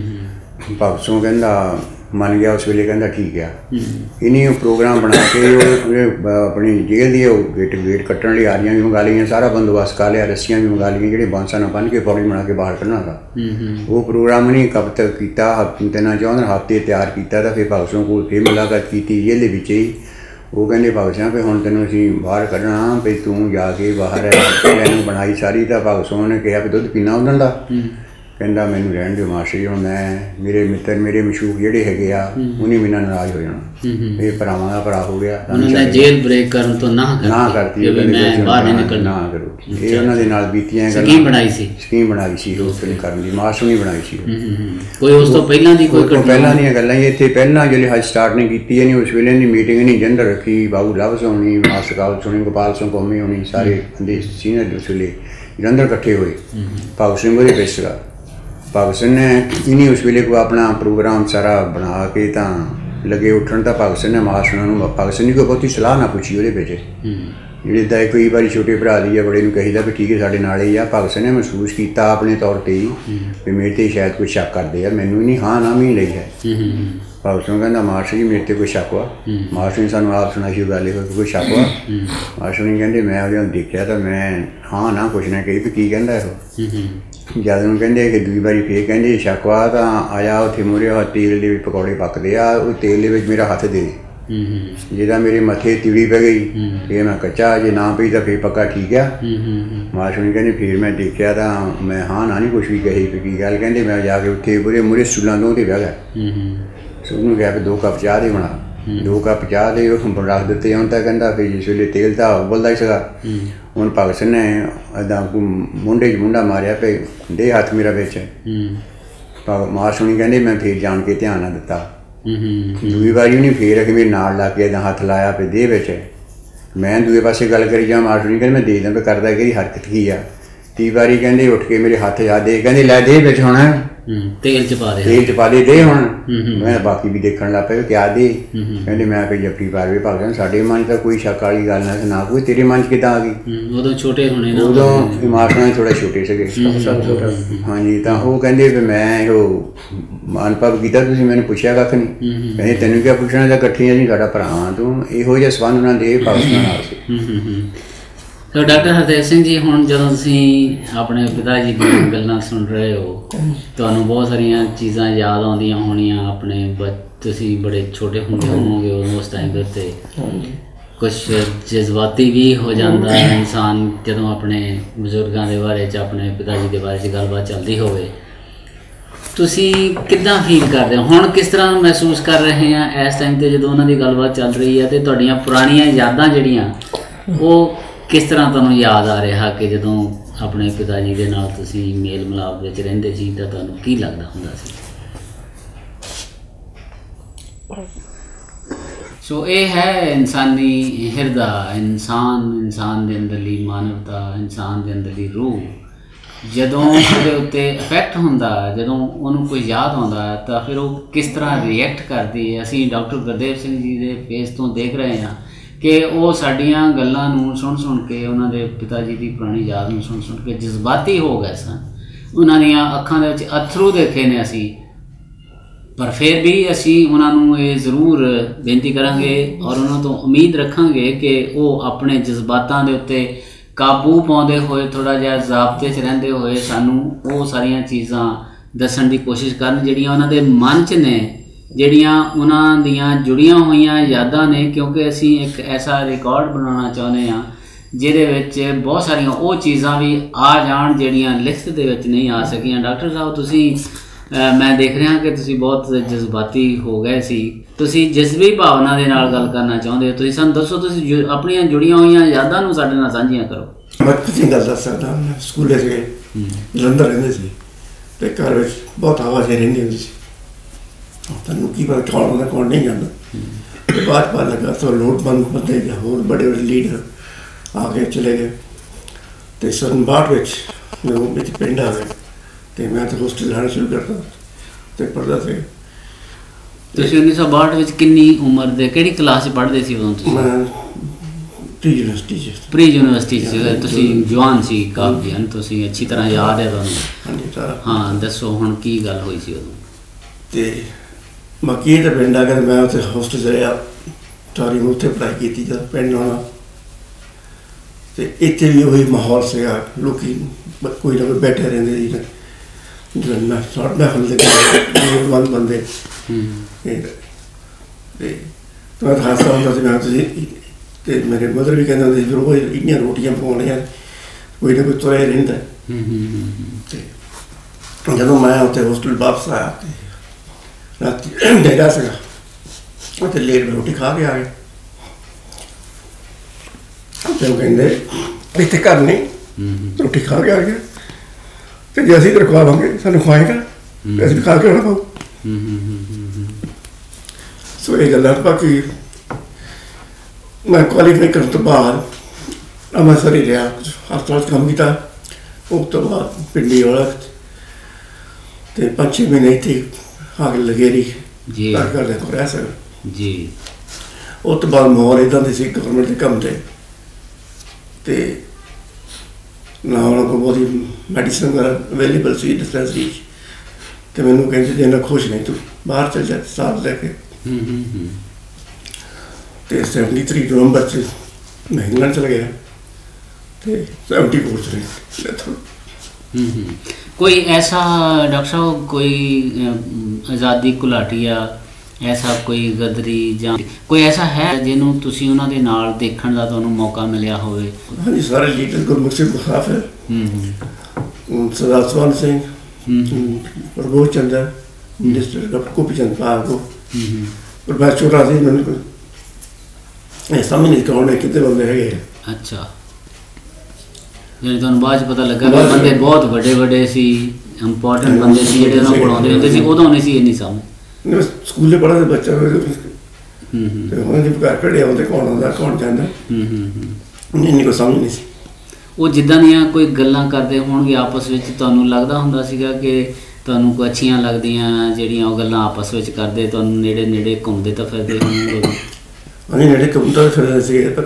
ਭਗਤ ਸਿੰਘ ਕਹਿੰਦਾ ਮੰਨ ਗਿਆ ਉਸ ਵੇਲੇ, ਕਹਿੰਦਾ ਠੀਕ ਆ। ਇਹਨੇ ਉਹ ਪ੍ਰੋਗਰਾਮ ਬਣਾ ਕੇ ਉਹ ਆਪਣੀ ਜੇਲ੍ਹ ਦੀ ਉਹ ਗੇਟ ਕੱਟਣ ਲਈ ਆਰੀਆਂ ਵੀ ਮੰਗਾ ਲਈਆਂ, ਸਾਰਾ ਬੰਦੋਬਸਤ ਕਰ ਲਿਆ, ਰੱਸੀਆਂ ਵੀ ਮੰਗਾ ਲਈਆਂ ਜਿਹੜੇ ਬਾਂਸਾਂ ਨਾਲ ਬੰਨ੍ਹ ਕੇ ਪੌੜੀ ਬਣਾ ਕੇ ਬਾਹਰ ਕੱਢਣਾ ਦਾ। ਉਹ ਪ੍ਰੋਗਰਾਮ ਨਹੀਂ ਕਬ ਤੱਕ ਕੀਤਾ, 3-4 ਹਫ਼ਤੇ ਤਿਆਰ ਕੀਤਾ। ਤਾਂ ਫਿਰ ਭਗਤ ਸਿੰਘ ਕੋਲ ਫਿਰ ਮੁਲਾਕਾਤ ਕੀਤੀ ਜੇਲ੍ਹ ਦੇ ਵਿੱਚ ਹੀ। ਉਹ ਕਹਿੰਦੇ ਭਗਤ ਸਿੰਘ ਵੀ ਹੁਣ ਤੈਨੂੰ ਅਸੀਂ ਬਾਹਰ ਕੱਢਣਾ, ਵੀ ਤੂੰ ਜਾ ਕੇ ਬਾਹਰ ਇਹਨੂੰ ਬਣਾਈ ਸਾਰੀ। ਤਾਂ ਭਗਤ ਸਿੰਘ ਨੇ ਕਿਹਾ ਵੀ ਦੁੱਧ ਪੀਣਾ ਉਹਨਾਂ ਦਾ। ਕਹਿੰਦਾ ਮੈਨੂੰ ਰਹਿਣ ਦਿਓ ਮਾਸਟਰ ਜੀ, ਹੁਣ ਮੈਂ ਮੇਰੇ ਮਿੱਤਰ ਮੇਰੇ ਮਸ਼ੂਕ ਜਿਹੜੇ ਹੈਗੇ ਆ ਉਹਨੇ ਮੇਰੇ ਨਾਲ ਨਾਰਾਜ਼ ਹੋ ਜਾਣਾ। ਇਹ ਭਰਾਵਾਂ ਦਾ ਭਰਾ ਹੋ ਗਿਆ। ਜੇਲ੍ਹ ਬ੍ਰੇਕ ਕਰਨ ਤੋਂ ਨਾ ਕਰਤੀ, ਨਾ ਕਰੋ। ਇਹ ਉਹਨਾਂ ਦੇ ਨਾਲ ਬੀਤੀਆਂ ਗੱਲਾਂ। ਸਕੀਮ ਬਣਾਈ ਸੀ ਉਸ ਦਿਨ ਕਰਨ ਦੀ, ਮਾਸਟਰ ਨੇ ਬਣਾਈ ਸੀ। ਕੋਈ ਉਸ ਤੋਂ ਪਹਿਲਾਂ ਦੀ ਪਹਿਲਾਂ ਦੀਆਂ ਗੱਲਾਂ ਹੀ ਇੱਥੇ ਪਹਿਲਾਂ ਜਿਹੜੇ ਹਜ ਸਟਾਰਟ ਨੇ ਕੀਤੀ ਹੈ। ਉਸ ਵੇਲੇ ਦੀ ਮੀਟਿੰਗ ਨਹੀਂ ਜੰਦਰ ਰੱਖੀ, ਬਾਬੂ ਲਵ ਹੋਣੀ, ਮਾਸਟਰ ਕਾਬਲ ਸਿੰਘ ਗੋਪਾਲ ਸਿੰਘ ਕੌਮੀ ਹੋਣੀ, ਸਾਰੇ ਬੰਦੇ ਸੀਨੀਅਰ ਉਸ ਵੇਲੇ ਜਲੰਧਰ ਇਕੱਠੇ ਹੋਏ। ਭਗਤ ਸਿੰਘ ਉਹਦੇ ਵਿੱਚ ਸੀਗਾ। ਭਗਤ ਸਿੰਘ ਨੇ ਇਹਨੇ ਉਸ ਵੇਲੇ ਕੋਈ ਆਪਣਾ ਪ੍ਰੋਗਰਾਮ ਸਾਰਾ ਬਣਾ ਕੇ ਤਾਂ ਲੱਗੇ ਉੱਠਣ। ਤਾਂ ਭਗਤ ਸਿੰਘ ਨੇ ਮਾਸਟਰਾਂ ਨੂੰ, ਭਗਤ ਸਿੰਘ ਦੀ ਕੋਈ ਬਹੁਤੀ ਸਲਾਹ ਨਾ ਪੁੱਛੀ ਉਹਦੇ ਵਿੱਚ। जिदा कई बार छोटे भरा दी है बड़े कहीदा भी ठीक है साढ़े नाल ही आ। भगत सिंह ने महसूस किया अपने तौर पर ही भी मेरे ते शायद कोई शक करते हैं, मैनू नहीं हाँ ना भी नहीं है। भगत सिंह कहता मास्टर जी मेरे ते कोई शक वा। मास्टर ने सानू आप सुनाई सी गल कोई शक वा। मास्टर ने कहते मैं वो देखा तो मैं हाँ ना कुछ ना कही भी की कहता है। जद उन्होंने कहते कि दूई बारी फिर कहते शक वा तो आया उत्थे मूहरे तेल के पकौड़े पकते आ, तेल के मेरा हथ दे जिदा मेरे मथे तिड़ी पै गई फिर मैं कच्चा, जे ना पई तो फिर पक्का ठीक है। मास्टर ने कहते फिर मैं देखा तो मैं हाँ ना नहीं कुछ भी कही की गल। कहते मैं जाके उत्थे पूरे मूहरे स्टूलों दो बह गया। उन्होंने कहा भी 2 कप चाह दे बना, 2 कप चाह दे रख दिते। हूँ तो कहता फिर जिस वे तेल तो उबलता ही सगा। हूँ भगत सिंह ने इदा मुंडे च मुंडा मारिया पे दे हथ मेरा बिच। मास्टर ने कहते मैं फिर जान के ध्यान ना दिता। दूई बारी उन्हें फिर अगर मेरे नाल ला के हथ लाया पे दे बिच। मैं दूए पासे गल करी जा, मास्टर ने कहते मैं देखदा पे करदा कि हरकत की आ। 30 बारी कहते उठ के मेरे हथ जा दे, कहते लै दे बिच होना तेल च पा दे दे हुण। मैं बाकी भी देखण लग पे क्या दे। कहते मैं फिर जफ्फी पा के भगत साडे मन च कोई शक वाली गल ना कोई, तेरे मन च किदां आ गई? उदों छोटे होने ना, उदों मास्टर ने थोड़ा छोटे सगे। हाँ जी, तो वो कहते भी मैं अनुभव किया तुसीं मैनूं पुछया कख नहीं। कहते तैनूं क्या पुछना, तो इकट्ठे जी साडा भरा तूं। इहो जिहा संबंध उन्हां दे भगत सिंह नाल सी। तो डॉक्टर हरदेव सिंह जी हुण जदों तुसीं अपने पिता जी दी गल्लां सुन रहे हो तुहानूं बहुत सारियां चीज़ां याद आउंदियां होणियां। अपने तुसीं बड़े छोटे हुंदे होवोगे उस टाइम दे उत्ते, कुछ जज्बाती भी हो जाता है इंसान जदों अपने बजुर्गों के बारे च अपने पिता जी के बारे च गलबात चलती होवे। तुसीं किद्दां फील करदे हो हुण, किस तरह महसूस कर रहे हैं इस टाइम ते जदों उन्हां दी गलबात चल रही है, ते तुहाडीਆਂ पुराणियां यादां जिहड़ियां ਉਹ किस तरह तुहानूं याद आ रहा कि जदों अपने पिता जी के नाल तुसीं मेल मिलाप विच रहिंदे सी तां तुहानूं की लगदा हुंदा सी? सो ये है इंसानी हिरदा, इंसान दे अंदरली मानवता, इंसान दे अंदरली रूह जदों उहदे उत्ते इफैक्ट हुंदा, जदों उहनूं कोई याद आउंदा तां फिर वो किस तरह रिएक्ट करदी है। असीं डॉक्टर गुरदेव सिंह जी दे फेस तो देख रहे हैं कि वो साडियां गल्लां नूं सुन के उन्हां दे पिता जी की पुरानी याद नूं सुन के जज्बाती हो गए सन। उन्हां दियां अखां दे विच अथरू देखे ने असीं, पर फिर भी असीं उन्हां नूं ये जरूर बेनती करांगे और उन्हां तो उम्मीद रखांगे कि वो अपने जज्बातां दे उत्ते काबू पाउंदे होए, थोड़ा जिहा ज़ाबते च रहिंदे होए सानूं वो सारियां चीज़ां दस्सण दी कोशिश करन जिहड़ियां उन्हां दे मन च ने, ਜਿਹੜੀਆਂ ਉਹਨਾਂ ਦੀਆਂ ਜੁੜੀਆਂ ਹੋਈਆਂ ਯਾਦਾਂ ਨੇ। ਕਿਉਂਕਿ ਅਸੀਂ ਇੱਕ ਐਸਾ ਰਿਕਾਰਡ ਬਣਾਉਣਾ ਚਾਹੁੰਦੇ ਹਾਂ ਜਿਹਦੇ ਵਿੱਚ ਬਹੁਤ ਸਾਰੀਆਂ ਉਹ ਚੀਜ਼ਾਂ ਵੀ ਆ ਜਾਣ ਜਿਹੜੀਆਂ ਲਿਖਤ ਦੇ ਵਿੱਚ ਨਹੀਂ ਆ ਸਕੀਆਂ। ਡਾਕਟਰ ਸਾਹਿਬ ਤੁਸੀਂ ਮੈਂ ਦੇਖ ਰਿਹਾ ਕਿ ਤੁਸੀਂ ਬਹੁਤ ਜਜ਼ਬਾਤੀ ਹੋ ਗਏ ਸੀ। ਤੁਸੀਂ ਜਿਸ ਵੀ ਭਾਵਨਾ ਦੇ ਨਾਲ ਗੱਲ ਕਰਨਾ ਚਾਹੁੰਦੇ ਹੋ ਤੁਸੀਂ ਸਾਨੂੰ ਦੱਸੋ, ਤੁਸੀਂ ਆਪਣੀਆਂ ਜੁੜੀਆਂ ਹੋਈਆਂ ਯਾਦਾਂ ਨੂੰ ਸਾਡੇ ਨਾਲ ਸਾਂਝੀਆਂ ਕਰੋ। ਮੈਂ ਕਿਤੇ ਗੱਲ ਦੱਸ ਸਕਦਾ, ਸਕੂਲੇ ਸੀਗੇ ਜਲੰਧਰ ਰਹਿੰਦੇ ਸੀ ਅਤੇ ਘਰ ਵਿੱਚ ਬਹੁਤ ਆਵਾਜ਼ ਰਹਿੰਦੀ ਹੁੰਦੀ ਸੀ। ਤੈਨੂੰ ਕੀ ਪਤਾ ਕੌਣ ਹੁੰਦਾ ਕੌਣ ਨਹੀਂ ਜਾਂਦਾ। ਅਤੇ ਬਾਅਦ ਪਤਾ ਲੱਗਾ ਤਾਂ ਲੋਟਬੰਦ ਬੰਦੇ ਜਾਂ ਹੋਰ ਬੜੇ ਬੜੇ ਲੀਡਰ ਆ ਕੇ ਚਲੇ ਗਏ। ਅਤੇ 1962 ਵਿੱਚ ਮੈਂ ਵਿੱਚ ਪਿੰਡ ਆ ਗਏ ਅਤੇ ਮੈਂ ਤਾਂ ਹੋਸਟਲ ਜਾਣਾ ਸ਼ੁਰੂ ਕਰਤਾ ਅਤੇ ਪੜ੍ਹਦਾ ਸੀ। ਤੁਸੀਂ 1962 ਵਿੱਚ ਕਿੰਨੀ ਉਮਰ ਦੇ ਕਿਹੜੀ ਕਲਾਸ 'ਚ ਪੜ੍ਹਦੇ ਸੀ ਉਦੋਂ ਤੁਸੀਂ? ਮੈਂ ਪ੍ਰੀ ਯੂਨੀਵਰਸਿਟੀ 'ਚ। ਪ੍ਰੀ ਯੂਨੀਵਰਸਿਟੀ 'ਚ ਤੁਸੀਂ ਜਵਾਨ ਸੀ ਕਾਫੀ ਹਨ, ਤੁਸੀਂ ਅੱਛੀ ਤਰ੍ਹਾਂ ਯਾਦ ਹੈ ਤੁਹਾਨੂੰ? ਹਾਂਜੀ ਸਾਰਾ। ਹਾਂ ਦੱਸੋ ਹੁਣ ਕੀ ਗੱਲ ਹੋਈ ਸੀ ਉਦੋਂ? ਅਤੇ ਬਾਕੀ ਇਹ ਤਾਂ ਪਿੰਡ ਆ ਕੇ ਮੈਂ ਉੱਥੇ ਹੋਸਟਲ 'ਚ ਰਿਹਾ ਸਾਰੀ ਨੂੰ ਉੱਥੇ ਪੜ੍ਹਾਈ ਕੀਤੀ ਜਦ ਪਿੰਡ ਆਉਣਾ। ਅਤੇ ਇੱਥੇ ਵੀ ਉਹੀ ਮਾਹੌਲ ਸੀਗਾ, ਲੋਕ ਕੋਈ ਨਾ ਕੋਈ ਬੈਠੇ ਰਹਿੰਦੇ ਸੀ ਮਹਿਫਲ ਦੇ ਲੋੜਵੰਦ ਬੰਦੇ। ਅਤੇ ਮੈਂ ਤਾਂ ਹਾਸਾ ਹੁੰਦਾ ਸੀ ਮੈਂ ਤੁਸੀਂ ਅਤੇ ਮੇਰੇ ਮਦਰ ਵੀ ਕਹਿੰਦੇ ਹੁੰਦੇ ਸੀ ਰੋਜ਼ ਇੰਨੀਆਂ ਰੋਟੀਆਂ ਪਕਾਉਣੀਆਂ, ਕੋਈ ਨਾ ਕੋਈ ਤੁਰਿਆ ਰਹਿੰਦਾ। ਅਤੇ ਜਦੋਂ ਮੈਂ ਉੱਥੇ ਹੋਸਟਲ ਵਾਪਸ ਆਇਆ ਅਤੇ ਰਾਤੀ ਡੇਰਾ ਸੀਗਾ ਅਤੇ ਲੇਟ ਮੈਂ ਰੋਟੀ ਖਾ ਕੇ ਆ ਗਏ ਅਤੇ ਉਹ ਕਹਿੰਦੇ ਇੱਥੇ ਘਰ ਨਹੀਂ ਰੋਟੀ ਖਾ ਕੇ ਆ ਗਿਆ ਅਤੇ ਜੇ ਅਸੀਂ ਇੱਧਰ ਖਵਾਵਾਂਗੇ ਸਾਨੂੰ ਖਵਾਏਗਾ, ਅਸੀਂ ਖਾ ਕੇ ਆਉਣਾ ਪਾਓ। ਸੋ ਇਹ ਗੱਲਾਂ ਬਾਕੀ ਮੈਂ ਕੁਆਲੀਫਾਈ ਕਰਨ ਤੋਂ ਬਾਅਦ ਅੰਮ੍ਰਿਤਸਰ ਹੀ ਰਿਹਾ, ਹਸਪਤਾਲ 'ਚ ਕੰਮ ਕੀਤਾ। ਉਸ ਤੋਂ ਬਾਅਦ ਪਿੰਡੀ ਵਾਲਾ ਅਤੇ 5-6 ਮਹੀਨੇ ਇੱਥੇ ਆ ਕੇ ਲੱਗੇ ਰਹੀ ਘਰ ਦੇ ਕੋਲ ਰਹਿ ਸਕਦਾ ਜੀ। ਉਸ ਤੋਂ ਬਾਅਦ ਮਾਹੌਲ ਇੱਦਾਂ ਦੇ ਸੀ ਗਵਰਨਮੈਂਟ ਦੇ ਕੰਮ 'ਤੇ ਤੇ ਨਾ ਉਹਨਾਂ ਕੋਲ ਬਹੁਤੀ ਮੈਡੀਸਨ ਵਗੈਰਾ ਅਵੇਲੇਬਲ ਸੀ ਡਿਸਪੈਂਸਰੀ 'ਚ, ਤੇ ਮੈਨੂੰ ਕਹਿੰਦੇ ਜੇ ਇੰਨਾ ਖੁਸ਼ ਨਹੀਂ ਤੂੰ ਬਾਹਰ ਚੱਲ ਜਾ ਸਾਥ ਲੈ ਕੇ। ਤੇ 73 ਨਵੰਬਰ 'ਚ ਮੈਂ ਇੰਗਲੈਂਡ ਚਲਾ ਗਿਆ ਤੇ 74 'ਚ ਰਹੀ। ਕੋਈ ਐਸਾ ਡਾਕਟਰ ਸਾਹਿਬ ਕੋਈ ਆਜ਼ਾਦੀ ਘੁਲਾਟੀਆ ਐਸਾ ਕੋਈ ਗਦਰੀ ਜਾਂ ਕੋਈ ਐਸਾ ਹੈ ਜਿਹਨੂੰ ਤੁਸੀਂ ਉਹਨਾਂ ਦੇ ਨਾਲ ਦੇਖਣ ਦਾ ਤੁਹਾਨੂੰ ਮੌਕਾ ਮਿਲਿਆ ਹੋਵੇ? ਹਾਂਜੀ, ਸਾਰੇ leader Gurmukh Singh Musafir, Sardar Swaran Singh, Prabhu Chandar, minister doctor Gopi Chand Bhargava, ਪਰ ਮੈਂ ਛੋਟਾ ਸੀ, ਮੈਨੂੰ ਇਹ ਸਮਝ ਨਹੀਂ ਕੌਣ ਕਿਤੇ ਬੰਦੇ ਹੈਗੇ। ਅੱਛਾ, ਜਿਹੜੇ ਤੁਹਾਨੂੰ ਬਾਅਦ 'ਚ ਪਤਾ ਲੱਗਾ ਕਿ ਬੰਦੇ ਬਹੁਤ ਵੱਡੇ ਵੱਡੇ ਸੀ, ਇੰਪੋਰਟੈਂਟ ਬੰਦੇ ਸੀ ਜਿਹੜੇ ਉਹਨਾਂ ਕੋਲ ਆਉਂਦੇ ਹੁੰਦੇ ਸੀ, ਉਦੋਂ ਨਹੀਂ ਸੀ ਇੰਨੀ ਸਮਝ। ਸਕੂਲੇ ਪੜ੍ਹਦੇ ਬੱਚਾ ਤੇ ਉਹਨਾਂ ਦੇ ਘਰ ਘੜੇ ਆਉਂਦੇ, ਕੌਣ ਆਉਂਦਾ ਕੌਣ ਜਾਂਦਾ, ਇੰਨੀ ਕੋਈ ਸਮਝ ਨਹੀਂ ਸੀ। ਉਹ ਜਿੱਦਾਂ ਦੀਆਂ ਕੋਈ ਗੱਲਾਂ ਕਰਦੇ ਹੋਣਗੇ ਆਪਸ ਵਿੱਚ, ਤੁਹਾਨੂੰ ਲੱਗਦਾ ਹੁੰਦਾ ਸੀਗਾ ਕਿ ਤੁਹਾਨੂੰ ਕੋਈ ਅੱਛੀਆਂ ਲੱਗਦੀਆਂ ਜਿਹੜੀਆਂ ਉਹ ਗੱਲਾਂ ਆਪਸ ਵਿੱਚ ਕਰਦੇ, ਤੁਹਾਨੂੰ ਨੇੜੇ ਨੇੜੇ ਘੁੰਮਦੇ ਤਾਂ ਫਿਰਦੇ ਹੋਣਗੇ? ਹਾਂਜੀ, ਨੇੜੇ ਘੁੰਮਦੇ ਫਿਰਦੇ ਸੀਗੇ, ਪਰ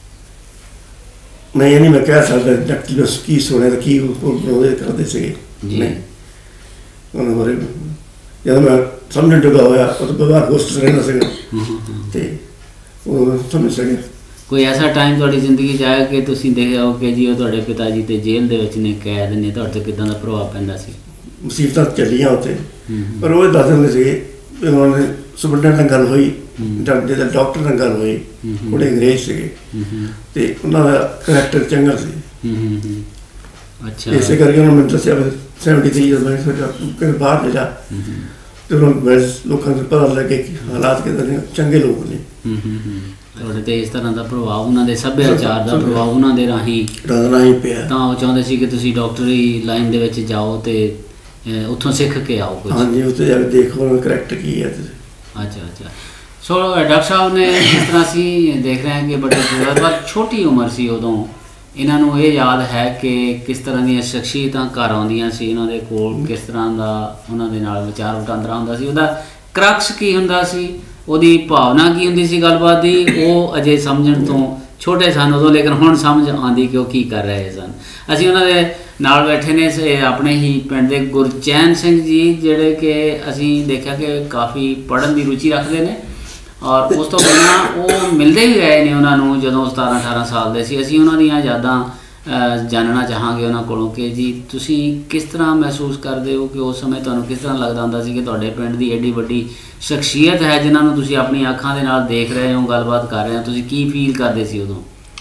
ਮੈਂ ਇਹ ਨਹੀਂ ਮੈਂ ਕਹਿ ਸਕਦਾ ਡਾਕਟਰ ਕੀ ਸੁਣਿਆ ਤਾਂ ਕੀ ਉਹਦੇ ਕਰਦੇ ਸੀਗੇ। ਨਹੀਂ, ਉਹਨਾਂ ਬਾਰੇ ਜਦੋਂ ਮੈਂ ਸਮਝਣ ਜੋਗਾ ਹੋਇਆ ਉਹ ਤੋਂ ਬਾਅਦ ਹੋਸਟਲ ਰਹਿੰਦਾ ਸੀਗਾ ਤੇ ਉਹ ਸਮਝ ਸਕਿਆ। ਕੋਈ ਐਸਾ ਟਾਈਮ ਤੁਹਾਡੀ ਜ਼ਿੰਦਗੀ 'ਚ ਆਇਆ ਕਿ ਤੁਸੀਂ ਦੇਖਿਆ ਹੋ ਕਿ ਜੀ ਉਹ ਤੁਹਾਡੇ ਪਿਤਾ ਜੀ ਤੇ ਜੇਲ੍ਹ ਦੇ ਵਿੱਚ ਨੇ, ਕੈਦ ਨੇ, ਤੁਹਾਡੇ 'ਤੇ ਕਿੱਦਾਂ ਦਾ ਪ੍ਰਭਾਵ ਪੈਂਦਾ ਸੀ? ਮੁਸੀਬਤਾਂ ਚੱਲੀਆਂ ਉੱਥੇ, ਪਰ ਉਹ ਦੱਸ ਦਿੰਦੇ ਸੀਗੇ ਵੀ ਉਹਨਾਂ ਨੇ ਸੁਪਰਡੈਂਟ ਨਾਲ ਗੱਲ ਹੋਈ, ਡਾਕਟਰ ਨਾਲ ਗੱਲ ਹੋਈ, ਬੜੇ ਅੰਗਰੇਜ਼ ਸੀਗੇ ਤੇ ਉਹਨਾਂ ਦਾ ਕਰੈਕਟਰ ਚੰਗਾ ਸੀ। ਅੱਛਾ, ਇਸੇ ਕਰਕੇ ਉਹਨਾਂ ਮੈਨੂੰ ਦੱਸਿਆ 73 ਜਦੋਂ ਮੈਂ ਸੋਚਿਆ ਕਿ ਬਾਹਰ ਜਾ ਤੇ ਉਹਨਾਂ ਲੋਕਾਂ ਨੂੰ ਪਤਾ ਲੱਗੇ ਕਿ ਹਾਲਾਤ ਕਿੱਦਾਂ ਨੇ, ਚੰਗੇ ਲੋਕ ਨੇ। ਤੁਹਾਡੇ 'ਤੇ ਇਸ ਤਰ੍ਹਾਂ ਦਾ ਪ੍ਰਭਾਵ, ਉਹਨਾਂ ਦੇ ਸੱਭਿਆਚਾਰ ਦਾ ਪ੍ਰਭਾਵ ਉਹਨਾਂ ਦੇ ਰਾਹੀਂ ਪਿਆ, ਤਾਂ ਉਹ ਚਾਹੁੰਦੇ ਸੀ ਕਿ ਤੁਸੀਂ ਡਾਕਟਰੀ ਲਾਈਨ ਦੇ ਵਿੱਚ ਜਾਓ ਤੇ ਉੱਥੋਂ ਸਿੱਖ ਕੇ ਆਓ ਕੁਝ। ਹਾਂਜੀ, ਉੱਥੇ ਜਾ ਕੇ ਦੇਖੋ ਕਰੈਕਟਰ ਕੀ ਹੈ। ਅੱਛਾ, ਸੋ ਡਾਕਟਰ ਸਾਹਿਬ ਨੇ ਇਸ ਤਰ੍ਹਾਂ ਅਸੀਂ ਦੇਖ ਰਹੇ ਹਾਂ ਕਿ ਬੜੇ ਪਰ ਛੋਟੀ ਉਮਰ ਸੀ ਉਦੋਂ, ਇਹਨਾਂ ਨੂੰ ਇਹ ਯਾਦ ਹੈ ਕਿ ਕਿਸ ਤਰ੍ਹਾਂ ਦੀਆਂ ਸ਼ਖਸੀਅਤਾਂ ਘਰ ਆਉਂਦੀਆਂ ਸੀ ਇਹਨਾਂ ਦੇ ਕੋਲ, ਕਿਸ ਤਰ੍ਹਾਂ ਦਾ ਉਹਨਾਂ ਦੇ ਨਾਲ ਵਿਚਾਰ ਵਟਾਂਦਰਾ ਹੁੰਦਾ ਸੀ, ਉਹਦਾ ਕਰਕਸ ਕੀ ਹੁੰਦਾ ਸੀ, ਉਹਦੀ ਭਾਵਨਾ ਕੀ ਹੁੰਦੀ ਸੀ ਗੱਲਬਾਤ ਦੀ, ਉਹ ਅਜੇ ਸਮਝਣ ਤੋਂ ਛੋਟੇ ਸਨ ਉਦੋਂ, ਲੇਕਿਨ ਹੁਣ ਸਮਝ ਆਉਂਦੀ ਕਿ ਉਹ ਕੀ ਕਰ ਰਹੇ ਸਨ। ਅਸੀਂ ਉਹਨਾਂ ਦੇ ਨਾਲ ਬੈਠੇ ਨੇ ਆਪਣੇ ਹੀ ਪਿੰਡ ਦੇ ਗੁਰਚੈਨ ਸਿੰਘ ਜੀ, ਜਿਹੜੇ ਕਿ ਅਸੀਂ ਦੇਖਿਆ ਕਿ ਕਾਫੀ ਪੜ੍ਹਨ ਦੀ ਰੁਚੀ ਰੱਖਦੇ ਨੇ, ਔਰ ਉਸ ਤੋਂ ਬਿਨਾਂ ਉਹ ਮਿਲਦੇ ਵੀ ਰਹੇ ਨੇ ਉਹਨਾਂ ਨੂੰ ਜਦੋਂ 17-18 ਸਾਲ ਦੇ ਸੀ। ਅਸੀਂ ਉਹਨਾਂ ਦੀਆਂ ਯਾਦਾਂ ਜਾਣਨਾ ਚਾਹਾਂਗੇ ਉਹਨਾਂ ਕੋਲੋਂ ਕਿ ਜੀ ਤੁਸੀਂ ਕਿਸ ਤਰ੍ਹਾਂ ਮਹਿਸੂਸ ਕਰਦੇ ਹੋ ਕਿ ਉਸ ਸਮੇਂ ਤੁਹਾਨੂੰ ਕਿਸ ਤਰ੍ਹਾਂ ਲੱਗਦਾ ਹੁੰਦਾ ਸੀ ਕਿ ਤੁਹਾਡੇ ਪਿੰਡ ਦੀ ਐਡੀ ਵੱਡੀ ਸ਼ਖਸੀਅਤ ਹੈ ਜਿਨ੍ਹਾਂ ਨੂੰ ਤੁਸੀਂ ਆਪਣੀਆਂ ਅੱਖਾਂ ਦੇ ਨਾਲ ਦੇਖ ਰਹੇ ਹੋ, ਗੱਲਬਾਤ ਕਰ ਰਹੇ ਹੋ, ਤੁਸੀਂ ਕੀ ਫੀਲ ਕਰਦੇ ਸੀ ਉਦੋਂ?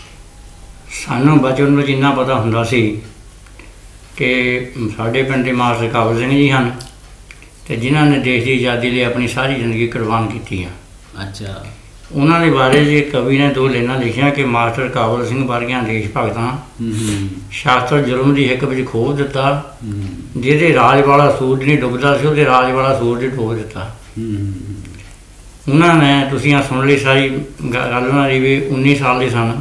ਸਾਨੂੰ ਬਚਪਨ ਵਿੱਚ ਇੰਨਾ ਪਤਾ ਹੁੰਦਾ ਸੀ ਕਿ ਸਾਡੇ ਪਿੰਡ ਦੇ ਮਾਸਟਰ ਕਾਬਲ ਸਿੰਘ ਜੀ ਹਨ ਅਤੇ ਜਿਨ੍ਹਾਂ ਨੇ ਦੇਸ਼ ਦੀ ਆਜ਼ਾਦੀ ਲਈ ਆਪਣੀ ਸਾਰੀ ਜ਼ਿੰਦਗੀ ਕੁਰਬਾਨ ਕੀਤੀ ਆ। ਅੱਛਾ, ਉਹਨਾਂ ਦੇ ਬਾਰੇ ਜੇ ਕਵੀ ਨੇ 2 ਲਾਈਨਾਂ ਲਿਖੀਆਂ ਕਿ ਮਾਸਟਰ ਕਾਬਲ ਸਿੰਘ ਵਰਗਿਆਂ ਦੇਸ਼ ਭਗਤਾਂ ਸ਼ਾਸਤਰ ਜ਼ੁਲਮ ਦੀ ਹਿੱਕ ਵਿੱਚ ਖੋਹ ਦਿੱਤਾ, ਜਿਹਦੇ ਰਾਜ ਵਾਲਾ ਸੂਰਜ ਨਹੀਂ ਡੁੱਬਦਾ ਸੀ ਉਹਦੇ ਰਾਜ ਵਾਲਾ ਸੂਰਜ ਡੁੱਬ ਦਿੱਤਾ। ਉਹਨਾਂ ਨੇ ਤੁਸੀਂ ਆ ਸੁਣ ਲਈ ਸਾਰੀ ਗੱਲ ਉਹਨਾਂ ਦੀ ਵੀ 19 ਸਾਲ ਦੇ ਸਨ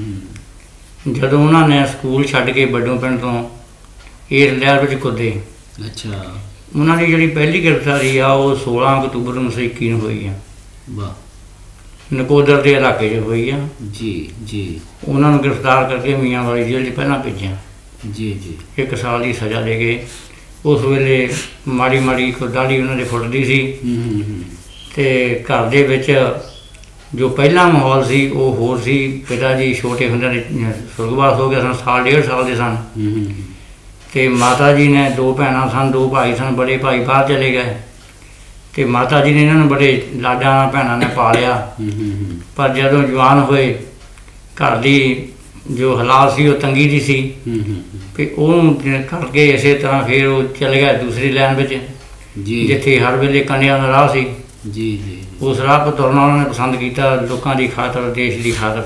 ਜਦੋਂ ਉਹਨਾਂ ਨੇ ਸਕੂਲ ਛੱਡ ਕੇ ਵੱਡੋਂ ਪਿੰਡ ਤੋਂ ਇਸ ਲਹਿਰ ਵਿੱਚ ਕੁੱਦੇ। ਅੱਛਾ, ਉਹਨਾਂ ਦੀ ਜਿਹੜੀ ਪਹਿਲੀ ਗ੍ਰਿਫਤਾਰੀ ਆ ਉਹ 16 ਅਕਤੂਬਰ 1921 ਨੂੰ ਹੋਈ ਆ। ਵਾਹ, ਨਕੋਦਰ ਦੇ ਇਲਾਕੇ 'ਚ ਹੋਈ ਆ ਜੀ। ਉਹਨਾਂ ਨੂੰ ਗ੍ਰਿਫਤਾਰ ਕਰਕੇ ਮੀਆਂ ਵਾਲੀ ਜੇਲ੍ਹ 'ਚ ਪਹਿਲਾਂ ਭੇਜਿਆ ਜੀ। 1 ਸਾਲ ਦੀ ਸਜ਼ਾ ਦੇ ਕੇ। ਉਸ ਵੇਲੇ ਮਾੜੀ ਮਾੜੀ ਦਾੜੀ ਉਹਨਾਂ ਦੇ ਫੁੱਟਦੀ ਸੀ ਅਤੇ ਘਰ ਦੇ ਵਿੱਚ ਜੋ ਪਹਿਲਾ ਮਾਹੌਲ ਸੀ ਉਹ ਹੋਰ ਸੀ। ਪਿਤਾ ਜੀ ਛੋਟੇ ਹੁੰਦਿਆਂ ਦੇ ਸੁਰਗਵਾਸ ਹੋ ਗਿਆ ਸਨ, 1.5 ਸਾਲ ਦੇ ਸਨ ਅਤੇ ਮਾਤਾ ਜੀ ਨੇ 2 ਭੈਣਾਂ ਸਨ, 2 ਭਾਈ ਸਨ। ਬੜੇ ਭਾਈ ਬਾਹਰ ਚਲੇ ਗਏ ਅਤੇ ਮਾਤਾ ਜੀ ਨੇ ਇਹਨਾਂ ਨੂੰ ਬੜੇ ਲਾਡਾਂ ਨਾਲ ਭੈਣਾਂ ਨੇ ਪਾਲਿਆ। ਪਰ ਜਦੋਂ ਜਵਾਨ ਹੋਏ ਘਰ ਦੀ ਜੋ ਹਾਲਾਤ ਸੀ ਉਹ ਤੰਗੀ ਦੀ ਸੀ ਅਤੇ ਉਹਨੂੰ ਕਰਕੇ ਇਸੇ ਤਰ੍ਹਾਂ ਫਿਰ ਉਹ ਚਲੇ ਗਿਆ ਦੂਸਰੀ ਲਾਈਨ ਵਿੱਚ ਜਿੱਥੇ ਹਰ ਵੇਲੇ ਕੰਡਿਆਂ ਦਾ ਰਾਹ ਸੀ। ਉਸ ਰਾਹ 'ਤੇ ਤੁਰਨਾ ਉਹਨਾਂ ਨੇ ਪਸੰਦ ਕੀਤਾ ਲੋਕਾਂ ਦੀ ਖਾਤਰ, ਦੇਸ਼ ਦੀ ਖਾਤਰ।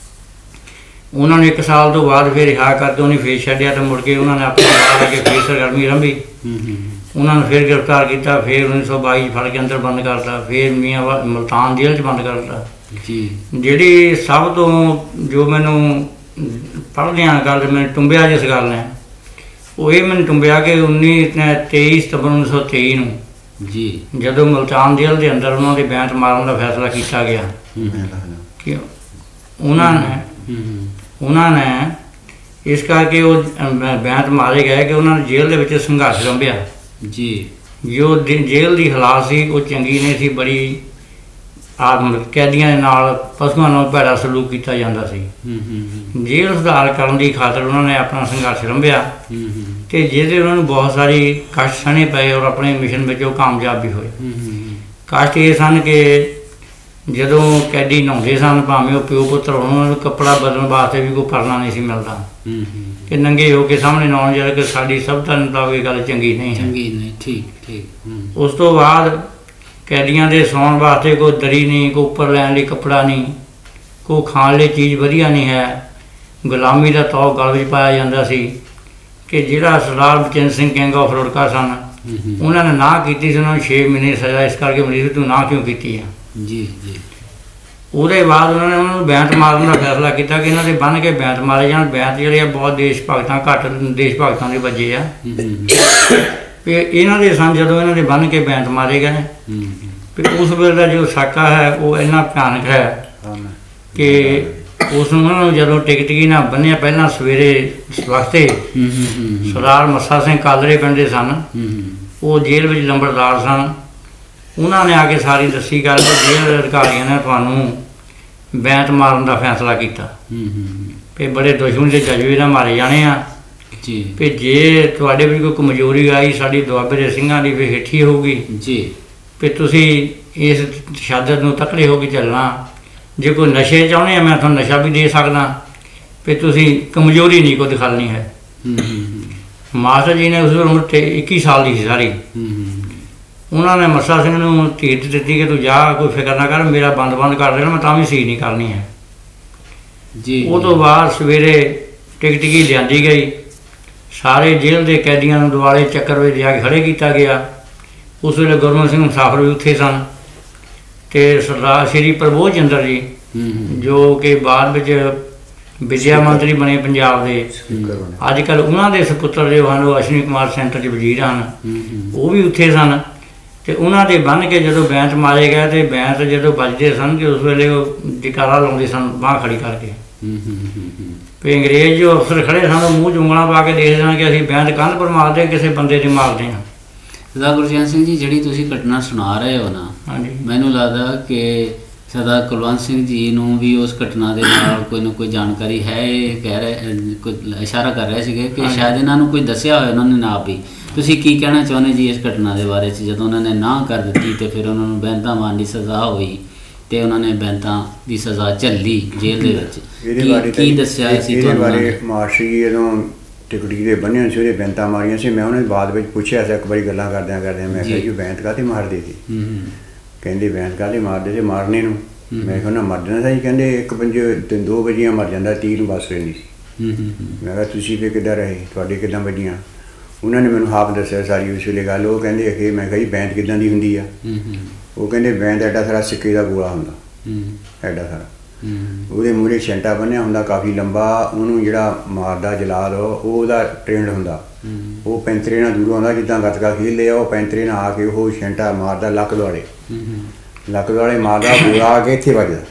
ਉਹਨਾਂ ਨੇ 1 ਸਾਲ ਤੋਂ ਬਾਅਦ ਫਿਰ ਰਿਹਾ ਕਰਕੇ ਉਹਨੇ ਫੇਰ ਛੱਡਿਆ ਅਤੇ ਮੁੜ ਕੇ ਉਹਨਾਂ ਨੇ ਆਪਣੇ ਬਾਹਰ ਆ ਕੇ ਫੇਰ ਸਰਗਰਮੀ ਆਰੰਭੀ। ਉਹਨਾਂ ਨੂੰ ਫਿਰ ਗ੍ਰਿਫਤਾਰ ਕੀਤਾ, ਫਿਰ 1922 ਫੜ ਕੇ ਅੰਦਰ ਬੰਦ ਕਰਤਾ, ਫਿਰ ਮੀਆਂ ਮੁਲਤਾਨ ਜੇਲ੍ਹ 'ਚ ਬੰਦ ਕਰਤਾ। ਜਿਹੜੀ ਸਭ ਤੋਂ ਜੋ ਮੈਨੂੰ ਪੜ੍ਹਦਿਆਂ ਗੱਲ ਮੈਨੂੰ ਟੁੰਬਿਆ ਜਿਸ ਗੱਲ ਨੇ, ਉਹ ਇਹ ਮੈਨੂੰ ਟੁੰਬਿਆ ਕਿ 23 ਸਤੰਬਰ 1923 ਨੂੰ ਜਦੋਂ ਮੁਲਤਾਨ ਜੇਲ੍ਹ ਦੇ ਅੰਦਰ ਉਹਨਾਂ ਦੇ ਬੈਂਤ ਮਾਰਨ ਦਾ ਫੈਸਲਾ ਕੀਤਾ ਗਿਆ ਕਿ ਉਹਨਾਂ ਨੇ ਉਹਨਾਂ ਨੇ ਇਸ ਕਰਕੇ ਉਹ ਬੈਂਤ ਮਾਰੇ ਗਏ ਕਿ ਉਹਨਾਂ ਨੇ ਜੇਲ੍ਹ ਦੇ ਵਿੱਚ ਸੰਘਰਸ਼ ਲੰਬਿਆ ਜੀ। ਜੋ ਜੇਲ੍ਹ ਦੀ ਹਾਲਾਤ ਸੀ ਉਹ ਚੰਗੀ ਨਹੀਂ ਸੀ, ਬੜੀ ਕੈਦੀਆਂ ਦੇ ਨਾਲ ਪਸ਼ੂਆਂ ਨਾਲ ਭੈੜਾ ਸਲੂਕ ਕੀਤਾ ਜਾਂਦਾ ਸੀ। ਜੇਲ੍ਹ ਸੁਧਾਰ ਕਰਨ ਦੀ ਖਾਤਰ ਉਹਨਾਂ ਨੇ ਆਪਣਾ ਸੰਘਰਸ਼ ਲੰਬਿਆ ਤੇ ਜਿਹਦੇ ਉਹਨਾਂ ਨੂੰ ਬਹੁਤ ਸਾਰੀ ਕਸ਼ਟ ਸਹਿਣੇ ਪਏ ਔਰ ਆਪਣੇ ਮਿਸ਼ਨ ਵਿੱਚ ਉਹ ਕਾਮਯਾਬ ਵੀ ਹੋਏ। ਕਸ਼ਟ ਇਹ ਸਨ ਕਿ ਜਦੋਂ ਕੈਦੀ ਨਹਾਉਂਦੇ ਸਨ, ਭਾਵੇਂ ਉਹ ਪਿਓ ਪੁੱਤਰ ਉਹਨਾਂ ਨੂੰ ਕੱਪੜਾ ਬਦਲਣ ਵਾਸਤੇ ਵੀ ਕੋਈ ਪਰਨਾ ਨਹੀਂ ਸੀ ਮਿਲਦਾ ਕਿ ਨੰਗੇ ਹੋ ਕੇ ਸਾਹਮਣੇ ਨਹਾਉਣ, ਜਿਹੜਾ ਕਿ ਸਾਡੀ ਸਭਤਾ ਮੁਤਾਬਕ ਇਹ ਗੱਲ ਚੰਗੀ ਨਹੀਂ ਹੈ। ਠੀਕ। ਉਸ ਤੋਂ ਬਾਅਦ ਕੈਦੀਆਂ ਦੇ ਸੌਣ ਵਾਸਤੇ ਕੋਈ ਦਰੀ ਨਹੀਂ, ਕੋਈ ਉੱਪਰ ਲੈਣ ਲਈ ਕੱਪੜਾ ਨਹੀਂ, ਕੋਈ ਖਾਣ ਲਈ ਚੀਜ਼ ਵਧੀਆ ਨਹੀਂ ਹੈ। ਗੁਲਾਮੀ ਦਾ ਤੌਰ ਗਲ ਵਿੱਚ ਪਾਇਆ ਜਾਂਦਾ ਸੀ ਕਿ ਜਿਹੜਾ ਸਰਦਾਰ ਬਚਨ ਸਿੰਘ ਕਿੰਗ ਆਫ ਰੁੜਕਾ ਸਨ, ਉਹਨਾਂ ਨੇ ਨਾ ਕੀਤੀ ਸੀ, ਉਹਨਾਂ ਨੂੰ 6 ਮਹੀਨੇ ਸਜ਼ਾ ਇਸ ਕਰਕੇ ਮਿਲੀ ਸੀ, ਤੂੰ ਨਾ ਕਿਉਂ ਕੀਤੀ ਆ ਜੀ। ਉਹਦੇ ਬਾਅਦ ਉਹਨਾਂ ਨੂੰ ਬੈਂਤ ਮਾਰਨ ਦਾ ਫੈਸਲਾ ਕੀਤਾ ਕਿ ਇਹਨਾਂ ਦੇ ਬੰਨ੍ਹ ਕੇ ਬੈਂਤ ਮਾਰੇ ਜਾਣ। ਬੈਂਤ ਜਿਹੜੇ ਆ ਬਹੁਤ ਦੇਸ਼ ਭਗਤਾਂ ਦੇ ਵੱਜੇ ਆ ਵੀ ਇਹਨਾਂ ਦੇ ਸਨ। ਜਦੋਂ ਇਹਨਾਂ ਦੇ ਬੰਨ੍ਹ ਕੇ ਬੈਂਤ ਮਾਰੇ ਗਏ ਫਿਰ ਉਸ ਵੇਲੇ ਦਾ ਜੋ ਸਾਕਾ ਹੈ ਉਹ ਇੰਨਾ ਭਿਆਨਕ ਹੈ ਕਿ ਉਸ ਨੂੰ ਉਹਨਾਂ ਨੂੰ ਜਦੋਂ ਟਿਕਟਕੀ ਨਾਲ ਬੰਨ੍ਹਿਆ, ਪਹਿਲਾਂ ਸਵੇਰੇ ਵਕਤੇ ਸਰਦਾਰ ਮੱਸਾ ਸਿੰਘ ਕਾਲਰੇ ਪਿੰਡ ਦੇ ਸਨ, ਉਹ ਜੇਲ੍ਹ ਵਿੱਚ ਲੰਬੜਦਾਰ ਸਨ। ਉਹਨਾਂ ਨੇ ਆ ਕੇ ਸਾਰੀ ਦੱਸੀ ਗੱਲ ਕਿ ਜੇਲ੍ਹ ਦੇ ਅਧਿਕਾਰੀਆਂ ਨੇ ਤੁਹਾਨੂੰ ਬੈਂਤ ਮਾਰਨ ਦਾ ਫੈਸਲਾ ਕੀਤਾ ਵੀ ਬੜੇ ਦੁਸ਼ਮਣ ਦੇ ਜਜ਼ਬੇ ਨਾਲ ਮਾਰੇ ਜਾਣੇ ਆ ਜੀ। ਵੀ ਜੇ ਤੁਹਾਡੇ ਵਿੱਚ ਕੋਈ ਕਮਜ਼ੋਰੀ ਆਈ ਸਾਡੀ ਦੁਆਬੇ ਦੇ ਸਿੰਘਾਂ ਦੀ ਵੀ ਹੇਠੀ ਹੋਊਗੀ ਜੀ। ਵੀ ਤੁਸੀਂ ਇਸ ਤਸ਼ੱਦਦ ਨੂੰ ਤਕੜੇ ਹੋ ਕੇ ਚੱਲਣਾ। ਜੇ ਕੋਈ ਨਸ਼ੇ ਚਾਹੁੰਦੇ ਆ, ਮੈਂ ਤੁਹਾਨੂੰ ਨਸ਼ਾ ਵੀ ਦੇ ਸਕਦਾ, ਵੀ ਤੁਸੀਂ ਕਮਜ਼ੋਰੀ ਨਹੀਂ ਕੋਈ ਦਿਖਾਉਣੀ ਹੈ। ਮਾਸਟਰ ਜੀ ਨੇ ਉਸ ਉਮਰ 21 ਸਾਲ ਦੀ ਸੀ ਸਾਰੀ। ਉਹਨਾਂ ਨੇ ਮੱਸਾ ਸਿੰਘ ਨੂੰ ਧੀਰਜ ਦਿੱਤੀ ਕਿ ਤੂੰ ਜਾ, ਕੋਈ ਫਿਕਰ ਨਾ ਕਰ, ਮੇਰਾ ਬੰਦ ਕਰ ਦੇਣਾ, ਮੈਂ ਤਾਂ ਵੀ ਸੀ ਨਹੀਂ ਕਰਨੀ ਹੈ ਜੀ। ਉਹ ਤੋਂ ਬਾਅਦ ਸਵੇਰੇ ਟਿਕਟਕੀ ਲਿਆਂਦੀ ਗਈ, ਸਾਰੇ ਜੇਲ੍ਹ ਦੇ ਕੈਦੀਆਂ ਨੂੰ ਦੁਆਲੇ ਚੱਕਰ ਵਿੱਚ ਲਿਆ ਕੇ ਖੜ੍ਹੇ ਕੀਤਾ ਗਿਆ। ਉਸ ਵੇਲੇ ਗੁਰਮੁਖ ਸਿੰਘ ਮੁਸਾਫਰ ਵੀ ਉੱਥੇ ਸਨ ਅਤੇ ਸਰਦਾਰ ਸ਼੍ਰੀ ਪ੍ਰਬੋਧ ਚੰਦਰ ਜੀ ਜੋ ਕਿ ਬਾਅਦ ਵਿੱਚ ਵਿਦਿਆ ਮੰਤਰੀ ਬਣੇ ਪੰਜਾਬ ਦੇ, ਅੱਜ ਕੱਲ੍ਹ ਉਹਨਾਂ ਦੇ ਸਪੁੱਤਰ ਜੋ ਹਨ ਉਹ ਅਸ਼ਵਨੀ ਕੁਮਾਰ ਸੈਂਟਰ 'ਚ ਵਜ਼ੀਰ ਹਨ, ਉਹ ਵੀ ਉੱਥੇ ਸਨ। ਅਤੇ ਉਹਨਾਂ ਦੇ ਬੰਨ੍ਹ ਕੇ ਜਦੋਂ ਬੈਂਤ ਮਾਰੇ ਗਏ ਅਤੇ ਬੈਂਤ ਜਦੋਂ ਵੱਜਦੇ ਸਨ ਕਿ ਉਸ ਵੇਲੇ ਉਹ ਜਕਾਰਾ ਲਾਉਂਦੇ ਸਨ ਬਾਂਹ ਖੜੀ ਕਰਕੇ। ਵੀ ਅੰਗਰੇਜ਼ ਜੋ ਅਫਸਰ ਖੜ੍ਹੇ ਸਨ ਉਹ ਮੂੰਹ 'ਚ ਉਂਗਲਾਂ ਪਾ ਕੇ ਦੇਖਦੇ ਸਨ ਕਿ ਅਸੀਂ ਬੈਂਤ ਕੰਧ ਪਰ ਮਾਰਦੇ, ਕਿਸੇ ਬੰਦੇ 'ਤੇ ਮਾਰਦੇ ਹਾਂ। ਸਰਦਾਰ ਗੁਰਚੈਨ ਸਿੰਘ ਜੀ, ਜਿਹੜੀ ਤੁਸੀਂ ਘਟਨਾ ਸੁਣਾ ਰਹੇ ਹੋ ਨਾ, ਹਾਂਜੀ, ਮੈਨੂੰ ਲੱਗਦਾ ਕਿ ਸਰਦਾਰ ਕੁਲਵੰਤ ਸਿੰਘ ਜੀ ਨੂੰ ਵੀ ਉਸ ਘਟਨਾ ਦੇ ਨਾਲ ਕੋਈ ਨਾ ਕੋਈ ਜਾਣਕਾਰੀ ਹੈ। ਇਹ ਕਹਿ ਰਹੇ, ਕੋਈ ਇਸ਼ਾਰਾ ਕਰ ਰਹੇ ਸੀਗੇ ਕਿ ਸ਼ਾਇਦ ਇਹਨਾਂ ਨੂੰ ਕੋਈ ਦੱਸਿਆ ਹੋਇਆ ਉਹਨਾਂ ਨੇ ਨਾ ਵੀ। ਤੁਸੀਂ ਕੀ ਕਹਿਣਾ ਚਾਹੁੰਦੇ ਜੀ ਇਸ ਘਟਨਾ ਦੇ ਬਾਰੇ 'ਚ, ਜਦੋਂ ਉਹਨਾਂ ਨੇ ਨਾਂਹ ਕਰ ਦਿੱਤੀ ਅਤੇ ਫਿਰ ਉਹਨਾਂ ਨੂੰ ਬੈਂਤਾਂ ਮਾਰਨ ਦੀ ਸਜ਼ਾ ਹੋਈ ਅਤੇ ਉਹਨਾਂ ਨੇ ਬੈਂਤਾਂ ਦੀ ਸਜ਼ਾ ਝੱਲੀ ਜੇਲ੍ਹ ਦੇ ਵਿੱਚ, ਕੀ ਦੱਸਿਆ ਸੀ ਤੁਹਾਨੂੰ? ਇਹਦੇ ਬਾਰੇ ਮਾਸਟਰ ਜੀ ਜਦੋਂ ਟਿਕਟੀ ਦੇ ਬੰਨ੍ਹੇ ਸੀ, ਉਹਦੇ ਬੈਂਤਾਂ ਮਾਰੀਆਂ ਸੀ। ਮੈਂ ਉਹਨਾਂ ਬਾਅਦ ਵਿੱਚ ਪੁੱਛਿਆ ਸੀ ਇੱਕ ਵਾਰੀ ਗੱਲਾਂ ਕਰਦਿਆਂ ਮੈਂ ਕਿਹਾ ਜੀ ਬੈਂਤ ਕਾਹਤੇ ਮਾਰਦੇ ਸੀ? ਕਹਿੰਦੇ ਬੈਂਤ ਕਾਹਤੇ ਮਾਰਦੇ ਸੀ? ਮਾਰਨੇ ਨੂੰ। ਮੈਂ ਕਿਹਾ ਉਹਨਾਂ ਮਰ ਜਾਣਾ ਸੀ। ਕਹਿੰਦੇ 1 ਵਜੇ 2 ਵਜੇ ਮਰ ਜਾਂਦਾ, 30 ਨੂੰ ਬੱਸ ਰਹਿੰਦੀ ਸੀ। ਮੈਂ ਕਿਹਾ ਤੁਸੀਂ ਫਿਰ ਕਿੱਦਾਂ ਰਹੇ, ਤੁਹਾਡੇ ਕਿੱਦਾਂ ਵੱਜੀਆਂ? ਉਹਨਾਂ ਨੇ ਮੈਨੂੰ ਹਾਫ ਦੱਸਿਆ ਸਾਰੀ ਉਸ ਵੇਲੇ ਗੱਲ। ਉਹ ਕਹਿੰਦੇ ਕਿ ਮੈਂ ਕਿਹਾ ਜੀ ਬੈਂਤ ਕਿੱਦਾਂ ਦੀ ਹੁੰਦੀ ਆ? ਉਹ ਕਹਿੰਦੇ ਬੈਂਤ ਐਡਾ ਸਾਰਾ ਸਿੱਕੇ ਦਾ ਗੋਲਾ ਹੁੰਦਾ, ਐਡਾ ਸਾਰਾ, ਉਹਦੇ ਮੂਹਰੇ ਛੈਂਟਾ ਬੰਨਿਆ ਹੁੰਦਾ ਕਾਫੀ ਲੰਬਾ। ਉਹਨੂੰ ਜਿਹੜਾ ਮਾਰਦਾ ਜਲਾਦ ਉਹਦਾ ਟ੍ਰੇਨਡ ਹੁੰਦਾ, ਉਹ ਪੈਂਤਰੇ ਨਾਲ ਦੂਰੋਂ ਆਉਂਦਾ, ਜਿੱਦਾਂ ਗੱਤਕਾ ਖੇਡਦੇ ਆ, ਉਹ ਪੈਂਤਰੇ ਨਾਲ ਆ ਕੇ ਉਹ ਛੈਂਟਾ ਮਾਰਦਾ ਲੱਕ ਦੁਆਲੇ ਮਾਰਦਾ, ਗੋਲਾ ਆ ਕੇ ਇੱਥੇ ਵੱਜਦਾ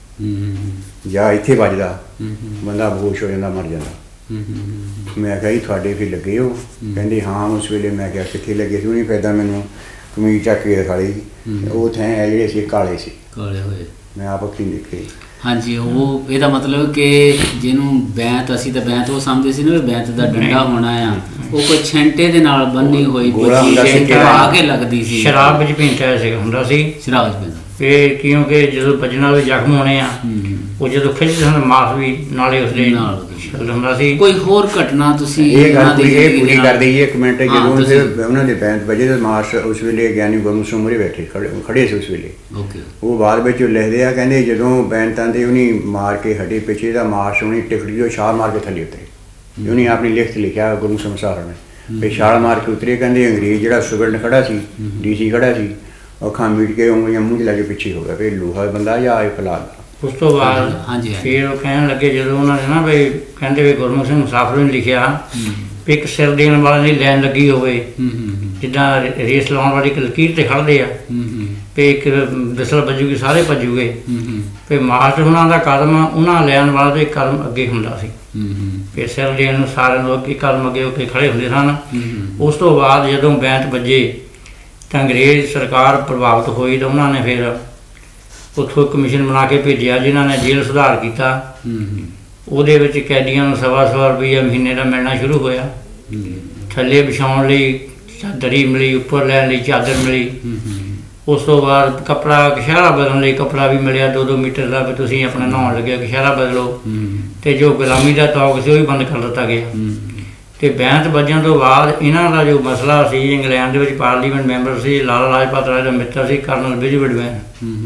ਜਾਂ ਇੱਥੇ ਵੱਜਦਾ, ਬੰਦਾ ਬੇਹੋਸ਼ ਹੋ ਜਾਂਦਾ, ਮਰ ਜਾਂਦਾ। ਮੈਂ ਕਿਹਾ ਜੀ ਤੁਹਾਡੇ ਫਿਰ ਲੱਗੇ ਹੋ? ਕਹਿੰਦੇ ਹਾਂ। ਉਸ ਵੇਲੇ ਮੈਂ ਕਿਹਾ ਕਿੱਥੇ ਲੱਗੇ ਸੀ? ਉਹਨੇ ਫਾਇਦਾ ਮੈਨੂੰ ਕਮੀਜ਼ ਚੱਕ ਕੇ ਦਿਖਾਲੀ, ਉਹ ਥੈਂ ਜਿਹੜੇ ਸੀ ਕਾਲੇ ਸੀ, ਕਾਲੇ ਹੋਏ, ਮੈਂ ਆਪ ਅੱਖੀਂ ਦੇਖੇ। ਹਾਂਜੀ, ਉਹ ਇਹਦਾ ਮਤਲਬ ਕਿ ਜਿਹਨੂੰ ਬੈਂਤ, ਅਸੀਂ ਤਾਂ ਬੈਂਤ ਉਹ ਸਮਝਦੇ ਸੀ ਨਾ ਵੀ ਬੈਂਤ ਦਾ ਡੰਡਾ ਹੋਣਾ ਆ, ਉਹ ਕੋਈ ਛੈਂਟੇ ਦੇ ਨਾਲ ਬੰਨੀ ਹੋਈ ਆ ਕੇ ਲੱਗਦੀ ਸੀ। ਸ਼ਰਾਬ ਵਿੱਚ ਪੀਂਦਾ ਹੁੰਦਾ ਸੀ, ਸ਼ਰਾਬ ਵਿੱਚ ਪੀਂਦਾ ਫਿਰ, ਕਿਉਂਕਿ ਜਦੋਂ ਵੱਜਣ ਵਾਲੇ ਜ਼ਖਮ ਹੋਣੇ ਆ ਉਹ ਜਦੋਂ ਖਿੱਚਦੇ ਸਨ ਮਾਸ ਵੀ ਨਾਲੇ ਉਸਦੇ ਨਾਲ ਹੁੰਦਾ ਸੀ। ਕੋਈ ਹੋਰ ਘਟਨਾ ਤੁਸੀਂ ਇਹ ਗੱਲ ਪੂਰੀ ਕਰ ਦਈਏ 1 ਮਿੰਟ? ਜਦੋਂ ਉਹਨਾਂ ਦੇ ਬੈਂਤ ਵੱਜੇ ਤਾਂ ਮਾਸਟਰ ਉਸ ਵੇਲੇ ਗਿਆਨੀ ਗੁਰਮੁਖ ਸਿੰਘ ਮੂਹਰੇ ਬੈਠੇ ਖੜ੍ਹੇ ਸੀ ਉਸ ਵੇਲੇ। ਉਹ ਬਾਅਦ ਵਿੱਚ ਲਿਖਦੇ ਆ, ਕਹਿੰਦੇ ਜਦੋਂ ਬੈਂਤਾਂ ਦੇ ਉਹਨੇ ਮਾਰ ਕੇ ਹਟੇ ਪਿੱਛੇ ਦਾ ਮਾਸਟਰ ਉਹਨੇ ਟਿਕੜੀ ਉਹ ਛਾਲ ਮਾਰ ਕੇ ਥੱਲੇ ਉਤਰੇ। ਉਹਨੇ ਆਪਣੀ ਲਿਖਤ ਲਿਖਿਆ ਗੁਰਮੁਖ ਸਿੰਘ ਸਾਹਿਬ ਨੇ ਵੀ ਛਾਲ ਮਾਰ ਕੇ ਉਤਰੇ। ਕਹਿੰਦੇ ਅੰਗਰੇਜ਼ ਜਿਹੜਾ ਸੁਗਰਡ ਖੜ੍ਹਾ ਸੀ, DC ਖੜ੍ਹਾ ਸੀ, ਅੱਖਾਂ ਮੀਟ ਕੇ ਉਂਗਲੀਆਂ ਮੂੰਹ 'ਚ ਲਾ ਕੇ ਪਿੱਛੇ ਹੋ ਗਿਆ ਵੀ ਲੋਹਾ ਬੰਦਾ ਜਾਂ ਇਹ ਫਲਾਦ। ਉਸ ਤੋਂ ਬਾਅਦ ਫਿਰ ਉਹ ਕਹਿਣ ਲੱਗੇ, ਜਦੋਂ ਉਹਨਾਂ ਨੇ ਨਾ ਵੀ ਕਹਿੰਦੇ ਵੀ ਗੁਰਮੁਖ ਸਿੰਘ ਮੁਸਾਫਰ ਨੇ ਲਿਖਿਆ ਵੀ ਇੱਕ ਸਿਰ ਦੇਣ ਵਾਲੇ ਦੀ ਲਾਈਨ ਲੱਗੀ ਹੋਵੇ, ਜਿੱਦਾਂ ਰੇਸ ਲਾਉਣ ਵਾਲੀ ਲਕੀਰ 'ਤੇ ਖੜ੍ਹਦੇ ਆ, ਵੀ ਇੱਕ ਵਿਸਲ ਵੱਜੂਗੀ ਸਾਰੇ ਭੱਜੂਗੇ। ਫਿਰ ਮਾਸਟਰ ਹੁਣਾਂ ਦਾ ਕਦਮ ਉਹਨਾਂ ਲੈਣ ਵਾਲਾ ਤੋਂ ਇੱਕ ਕਦਮ ਅੱਗੇ ਹੁੰਦਾ ਸੀ। ਫਿਰ ਸਿਰ ਦੇਣ ਨੂੰ ਸਾਰਿਆਂ ਲੋਕ ਇੱਕ ਕਦਮ ਅੱਗੇ ਹੋ ਕੇ ਖੜ੍ਹੇ ਹੁੰਦੇ ਸਨ। ਉਸ ਤੋਂ ਬਾਅਦ ਜਦੋਂ ਬੈਂਤ ਵੱਜੇ ਤਾਂ ਅੰਗਰੇਜ਼ ਸਰਕਾਰ ਪ੍ਰਭਾਵਿਤ ਹੋਈ ਤਾਂ ਉਹਨਾਂ ਨੇ ਫਿਰ ਉੱਥੋਂ ਕਮਿਸ਼ਨ ਬਣਾ ਕੇ ਭੇਜਿਆ ਜਿਨ੍ਹਾਂ ਨੇ ਜੇਲ੍ਹ ਸੁਧਾਰ ਕੀਤਾ। ਉਹਦੇ ਵਿੱਚ ਕੈਦੀਆਂ ਨੂੰ 1.25 ਰੁਪਈਆ ਮਹੀਨੇ ਦਾ ਮਿਲਣਾ ਸ਼ੁਰੂ ਹੋਇਆ। ਥੱਲੇ ਵਿਛਾਉਣ ਲਈ ਚਾਦਰੀ ਮਿਲੀ, ਉੱਪਰ ਲੈਣ ਲਈ ਚਾਦਰ ਮਿਲੀ। ਉਸ ਤੋਂ ਬਾਅਦ ਕੱਪੜਾ ਕਸ਼ਹਿਰਾ ਬਦਲਣ ਲਈ ਕੱਪੜਾ ਵੀ ਮਿਲਿਆ 2-2 ਮੀਟਰ ਦਾ, ਵੀ ਤੁਸੀਂ ਆਪਣਾ ਨਹਾਉਣ ਲੱਗਿਆ ਕਸ਼ਹਿਰਾ ਬਦਲੋ। ਅਤੇ ਜੋ ਗੁਲਾਮੀ ਦਾ ਤੌਕ ਸੀ ਉਹ ਵੀ ਬੰਦ ਕਰ ਦਿੱਤਾ ਗਿਆ। ਅਤੇ ਬੈਂਤ ਵੱਜਣ ਤੋਂ ਬਾਅਦ ਇਹਨਾਂ ਦਾ ਜੋ ਮਸਲਾ ਸੀ, ਇੰਗਲੈਂਡ ਦੇ ਵਿੱਚ ਪਾਰਲੀਮੈਂਟ ਮੈਂਬਰ ਸੀ ਲਾਲਾ ਲਾਜਪਤ ਰਾਏ ਦਾ ਮਿੱਤਰ ਸੀ ਕਰਨਲ ਵਿਜਵਿਡਵੈਨ,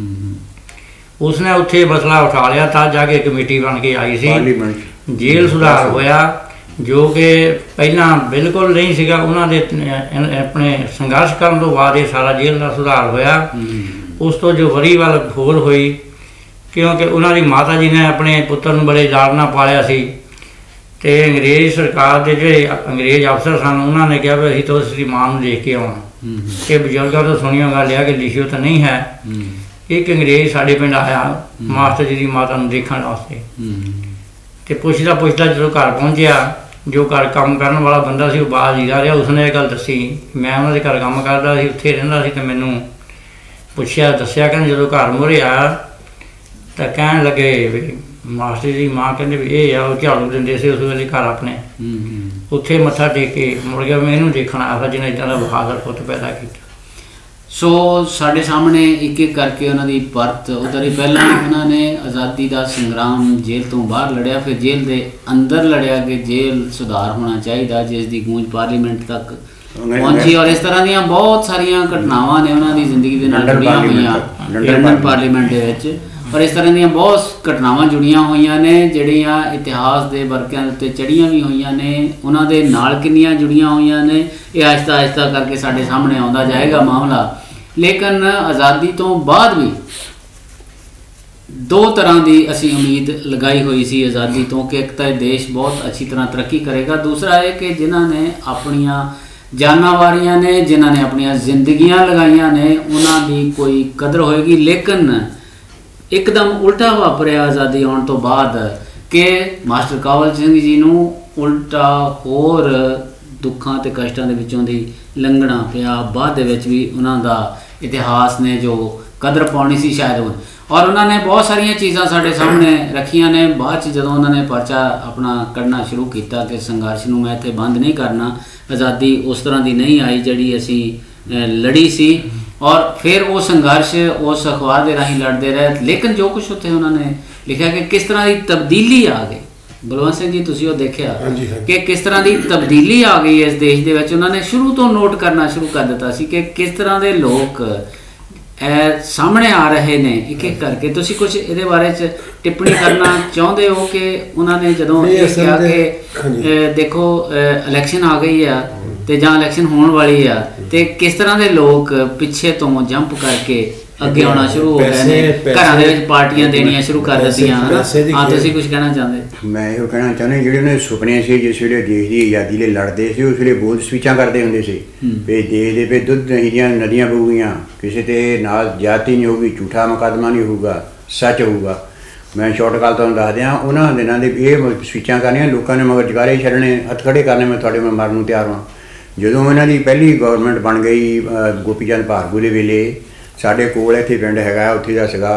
ਉਸਨੇ ਉੱਥੇ ਮਸਲਾ ਉਠਾ ਲਿਆ। ਤਾਂ ਜਾ ਕੇ ਕਮੇਟੀ ਬਣ ਕੇ ਆਈ ਸੀ, ਜੇਲ੍ਹ ਸੁਧਾਰ ਹੋਇਆ ਜੋ ਕਿ ਪਹਿਲਾਂ ਬਿਲਕੁਲ ਨਹੀਂ ਸੀਗਾ। ਉਹਨਾਂ ਦੇ ਆਪਣੇ ਸੰਘਰਸ਼ ਕਰਨ ਤੋਂ ਬਾਅਦ ਇਹ ਸਾਰਾ ਜੇਲ੍ਹ ਦਾ ਸੁਧਾਰ ਹੋਇਆ। ਉਸ ਤੋਂ ਜੋ ਵਰੀ ਵੱਲ ਹੋਰ ਹੋਈ, ਕਿਉਂਕਿ ਉਹਨਾਂ ਦੀ ਮਾਤਾ ਜੀ ਨੇ ਆਪਣੇ ਪੁੱਤਰ ਨੂੰ ਬੜੇ ਲਾਡ ਨਾਲ ਪਾਲਿਆ ਸੀ। ਅਤੇ ਅੰਗਰੇਜ਼ ਸਰਕਾਰ ਦੇ ਜਿਹੜੇ ਅੰਗਰੇਜ਼ ਅਫਸਰ ਸਨ ਉਹਨਾਂ ਨੇ ਕਿਹਾ ਵੀ ਅਸੀਂ ਤਾਂ ਉਸ ਦੀ ਮਾਂ ਨੂੰ ਦੇਖ ਕੇ ਆਉਣਾ। ਇਹ ਬਜ਼ੁਰਗਾਂ ਤੋਂ ਸੁਣੀਓ ਗੱਲ ਆ ਕਿ ਲਿਖਿਓ ਤਾਂ ਨਹੀਂ ਹੈ। ਇੱਕ ਅੰਗਰੇਜ਼ ਸਾਡੇ ਪਿੰਡ ਆਇਆ ਮਾਸਟਰ ਜੀ ਦੀ ਮਾਤਾ ਨੂੰ ਦੇਖਣ ਵਾਸਤੇ, ਅਤੇ ਪੁੱਛਦਾ ਜਦੋਂ ਘਰ ਪਹੁੰਚਿਆ, ਜੋ ਘਰ ਕੰਮ ਕਰਨ ਵਾਲਾ ਬੰਦਾ ਸੀ ਉਹ ਬਾਹਰ ਹੀ ਰਿਹਾ। ਉਸਨੇ ਇਹ ਗੱਲ ਦੱਸੀ, ਮੈਂ ਉਹਨਾਂ ਦੇ ਘਰ ਕੰਮ ਕਰਦਾ ਸੀ, ਉੱਥੇ ਰਹਿੰਦਾ ਸੀ। ਅਤੇ ਮੈਨੂੰ ਦੱਸਿਆ ਕਹਿੰਦੇ ਜਦੋਂ ਘਰ ਮੂਹਰੇ ਆਇਆ ਤਾਂ ਕਹਿਣ ਲੱਗੇ ਵੀ ਮਾਸਟਰ ਦੀ ਮਾਂ ਕਹਿੰਦੇ ਵੀ ਇਹ ਆ ਉਹ ਝਾੜੂ ਦਿੰਦੇ ਸੀ ਉਸ ਵੇਲੇ ਘਰ ਆਪਣੇ। ਉੱਥੇ ਮੱਥਾ ਟੇਕ ਕੇ ਮੁੜ ਗਿਆ, ਮੈਂ ਇਹਨੂੰ ਦੇਖਣਾ ਆਇਆ ਜਿਹਨੇ ਇੱਦਾਂ ਦਾ ਬਹਾਦਰ ਪੁੱਤ ਪੈਦਾ ਕੀਤਾ। ਸੋ ਸਾਡੇ ਸਾਹਮਣੇ ਇੱਕ ਇੱਕ ਕਰਕੇ ਉਹਨਾਂ ਦੀ ਪਰਤ ਉਤਰੀ। ਪਹਿਲਾਂ ਉਹਨਾਂ ਨੇ ਆਜ਼ਾਦੀ ਦਾ ਸੰਗਰਾਮ ਜੇਲ੍ਹ ਤੋਂ ਬਾਹਰ ਲੜਿਆ, ਫਿਰ ਜੇਲ੍ਹ ਦੇ ਅੰਦਰ ਲੜਿਆ ਕਿ ਜੇਲ੍ਹ ਸੁਧਾਰ ਹੋਣਾ ਚਾਹੀਦਾ, ਜਿਸ ਦੀ ਗੂੰਜ ਪਾਰਲੀਮੈਂਟ ਤੱਕ ਪਹੁੰਚੀ। ਔਰ ਇਸ ਤਰ੍ਹਾਂ ਦੀਆਂ ਬਹੁਤ ਸਾਰੀਆਂ ਘਟਨਾਵਾਂ ਨੇ ਉਹਨਾਂ ਦੀ ਜ਼ਿੰਦਗੀ ਦੇ ਨਾਲ ਜੁੜੀਆਂ ਹੋਈਆਂ ਲੰਡਨ ਪਾਰਲੀਮੈਂਟ ਦੇ ਵਿੱਚ। ਔਰ ਇਸ ਤਰ੍ਹਾਂ ਦੀਆਂ ਬਹੁਤ ਘਟਨਾਵਾਂ ਜੁੜੀਆਂ ਹੋਈਆਂ ਨੇ ਜਿਹੜੀਆਂ ਇਤਿਹਾਸ ਦੇ ਵਰਕਿਆਂ ਦੇ ਉੱਤੇ ਚੜ੍ਹੀਆਂ ਵੀ ਹੋਈਆਂ ਨੇ। ਉਹਨਾਂ ਦੇ ਨਾਲ ਕਿੰਨੀਆਂ ਜੁੜੀਆਂ ਹੋਈਆਂ ਨੇ ਇਹ ਆਹਿਸਤਾ ਆਹਿਸਤਾ ਕਰਕੇ ਸਾਡੇ ਸਾਹਮਣੇ ਆਉਂਦਾ ਜਾਏਗਾ ਮਾਮਲਾ। ਲੇਕਿਨ ਆਜ਼ਾਦੀ ਤੋਂ ਬਾਅਦ ਵੀ ਦੋ ਤਰ੍ਹਾਂ ਦੀ ਅਸੀਂ ਉਮੀਦ ਲਗਾਈ ਹੋਈ ਸੀ ਆਜ਼ਾਦੀ ਤੋਂ ਕਿ ਇੱਕ ਤਾਂ ਇਹ ਦੇਸ਼ ਬਹੁਤ ਅੱਛੀ ਤਰ੍ਹਾਂ ਤਰੱਕੀ ਕਰੇਗਾ, ਦੂਸਰਾ ਇਹ ਕਿ ਜਿਨ੍ਹਾਂ ਨੇ ਆਪਣੀਆਂ ਜਾਨਾਂ ਵਾਰੀਆਂ ਨੇ, ਜਿਨ੍ਹਾਂ ਨੇ ਆਪਣੀਆਂ ਜ਼ਿੰਦਗੀਆਂ ਲਗਾਈਆਂ ਨੇ, ਉਹਨਾਂ ਦੀ ਕੋਈ ਕਦਰ ਹੋਏਗੀ। ਲੇਕਿਨ ਇੱਕਦਮ ਉਲਟਾ ਵਾਪਰਿਆ ਆਜ਼ਾਦੀ ਆਉਣ ਤੋਂ ਬਾਅਦ ਕਿ ਮਾਸਟਰ ਕਾਬਲ ਸਿੰਘ ਜੀ ਨੂੰ ਉਲਟਾ ਹੋਰ ਦੁੱਖਾਂ ਅਤੇ ਕਸ਼ਟਾਂ ਦੇ ਵਿੱਚੋਂ ਦੀ ਲੰਘਣਾ ਪਿਆ। ਬਾਅਦ ਦੇ ਵਿੱਚ ਵੀ ਉਹਨਾਂ ਦਾ ਇਤਿਹਾਸ ਨੇ ਜੋ ਕਦਰ ਪਾਉਣੀ ਸੀ ਸ਼ਾਇਦ ਔਰ ਉਹਨਾਂ ਨੇ ਬਹੁਤ ਸਾਰੀਆਂ ਚੀਜ਼ਾਂ ਸਾਡੇ ਸਾਹਮਣੇ ਰੱਖੀਆਂ ਨੇ। ਬਾਅਦ 'ਚ ਜਦੋਂ ਉਹਨਾਂ ਨੇ ਪਰਚਾ ਆਪਣਾ ਕੱਢਣਾ ਸ਼ੁਰੂ ਕੀਤਾ ਕਿ ਸੰਘਰਸ਼ ਨੂੰ ਮੈਂ ਇੱਥੇ ਬੰਦ ਨਹੀਂ ਕਰਨਾ, ਆਜ਼ਾਦੀ ਉਸ ਤਰ੍ਹਾਂ ਦੀ ਨਹੀਂ ਆਈ ਜਿਹੜੀ ਅਸੀਂ ਲੜੀ ਸੀ। ਔਰ ਫਿਰ ਉਹ ਸੰਘਰਸ਼ ਉਸ ਅਖਬਾਰ ਦੇ ਰਾਹੀਂ ਲੜਦੇ ਰਹੇ। ਲੇਕਿਨ ਜੋ ਕੁਛ ਉੱਥੇ ਉਹਨਾਂ ਨੇ ਲਿਖਿਆ ਕਿ ਕਿਸ ਤਰ੍ਹਾਂ ਦੀ ਤਬਦੀਲੀ ਆ ਗਈ, ਬਲਵੰਤ ਸਿੰਘ ਜੀ ਤੁਸੀਂ ਉਹ ਦੇਖਿਆ ਕਿ ਕਿਸ ਤਰ੍ਹਾਂ ਦੀ ਤਬਦੀਲੀ ਆ ਗਈ ਇਸ ਦੇਸ਼ ਦੇ ਵਿੱਚ। ਉਹਨਾਂ ਨੇ ਸ਼ੁਰੂ ਤੋਂ ਨੋਟ ਕਰਨਾ ਸ਼ੁਰੂ ਕਰ ਦਿੱਤਾ ਸੀ ਕਿ ਕਿਸ ਤਰ੍ਹਾਂ ਦੇ ਲੋਕ ਸਾਹਮਣੇ ਆ ਰਹੇ ਨੇ ਇੱਕ ਇੱਕ ਕਰਕੇ। ਤੁਸੀਂ ਕੁਝ ਇਹਦੇ ਬਾਰੇ 'ਚ ਟਿੱਪਣੀ ਕਰਨਾ ਚਾਹੁੰਦੇ ਹੋ ਕਿ ਉਹਨਾਂ ਨੇ ਜਦੋਂ ਇਹ ਕਿਹਾ ਕਿ ਦੇਖੋ ਇਲੈਕਸ਼ਨ ਆ ਗਈ ਆ ਤੇ ਜਾਂ ਇਲੈਕਸ਼ਨ ਹੋਣ ਵਾਲੀ ਆ ਤੇ ਕਿਸ ਤਰ੍ਹਾਂ ਦੇ ਲੋਕ ਪਿੱਛੇ ਤੋਂ ਜੰਪ ਕਰਕੇ ਅੱਗੇ ਆਉਣਾ ਸ਼ੁਰੂ ਹੋ ਗਏ ਨੇ, ਘਰਾਂ ਦੇ ਵਿੱਚ ਪਾਰਟੀਆਂ ਦੇਣੀਆਂ ਸ਼ੁਰੂ ਕਰ ਦਿੱਤੀਆਂ। ਹਾਂ, ਤੁਸੀਂ ਕੁਝ ਕਹਿਣਾ ਚਾਹੁੰਦੇ? ਮੈਂ ਇਹੋ ਕਹਿਣਾ ਚਾਹੁੰਦਾ ਜਿਹੜੇ ਉਹਨੇ ਸੁਪਨੇ ਸੀ ਜਿਸ ਵੇਲੇ ਦੇਸ਼ ਦੀ ਆਜ਼ਾਦੀ ਲਈ ਲੜਦੇ ਸੀ ਉਸ ਵੇਲੇ ਬਹੁਤ ਸਪੀਚਾਂ ਕਰਦੇ ਹੁੰਦੇ ਸੀ ਵੀ ਦੇਸ਼ ਦੇ ਵਿੱਚ ਦੁੱਧ ਦਹੀਂ ਦੀਆਂ ਨਦੀਆਂ ਬਹੂਗੀਆਂ, ਕਿਸੇ ਤੇ ਨਾਲ ਜਾਤੀ ਨਹੀਂ ਹੋਊਗੀ, ਝੂਠਾ ਮੁਕੱਦਮਾ ਨਹੀਂ ਹੋਊਗਾ, ਸੱਚ ਹੋਊਗਾ। ਮੈਂ ਸ਼ਾਰਟ ਕਾਲ ਤੁਹਾਨੂੰ ਦੱਸ ਦਿਆਂ ਉਹਨਾਂ ਦਿਨਾਂ ਦੇ ਇਹ ਸਪੀਚਾਂ ਕਰਨੀਆਂ ਲੋਕਾਂ ਨੇ ਮਗਰ ਜਗਾਰੇ ਛੱਡਣੇ, ਹੱਥ ਖੜੇ ਕਰਨੇ, ਮੈਂ ਤੁਹਾਡੇ ਮੈਂ ਮਰਨ ਨੂੰ ਤਿਆਰ ਹਾਂ। ਜਦੋਂ ਇਹਨਾਂ ਦੀ ਪਹਿਲੀ ਗੌਰਮੈਂਟ ਬਣ ਗਈ ਗੋਪੀ ਚੰਦ ਭਾਰਗੂ ਦੇ ਵੇਲੇ, ਸਾਡੇ ਕੋਲ ਇੱਥੇ ਪਿੰਡ ਹੈਗਾ ਉੱਥੇ ਦਾ ਸੀਗਾ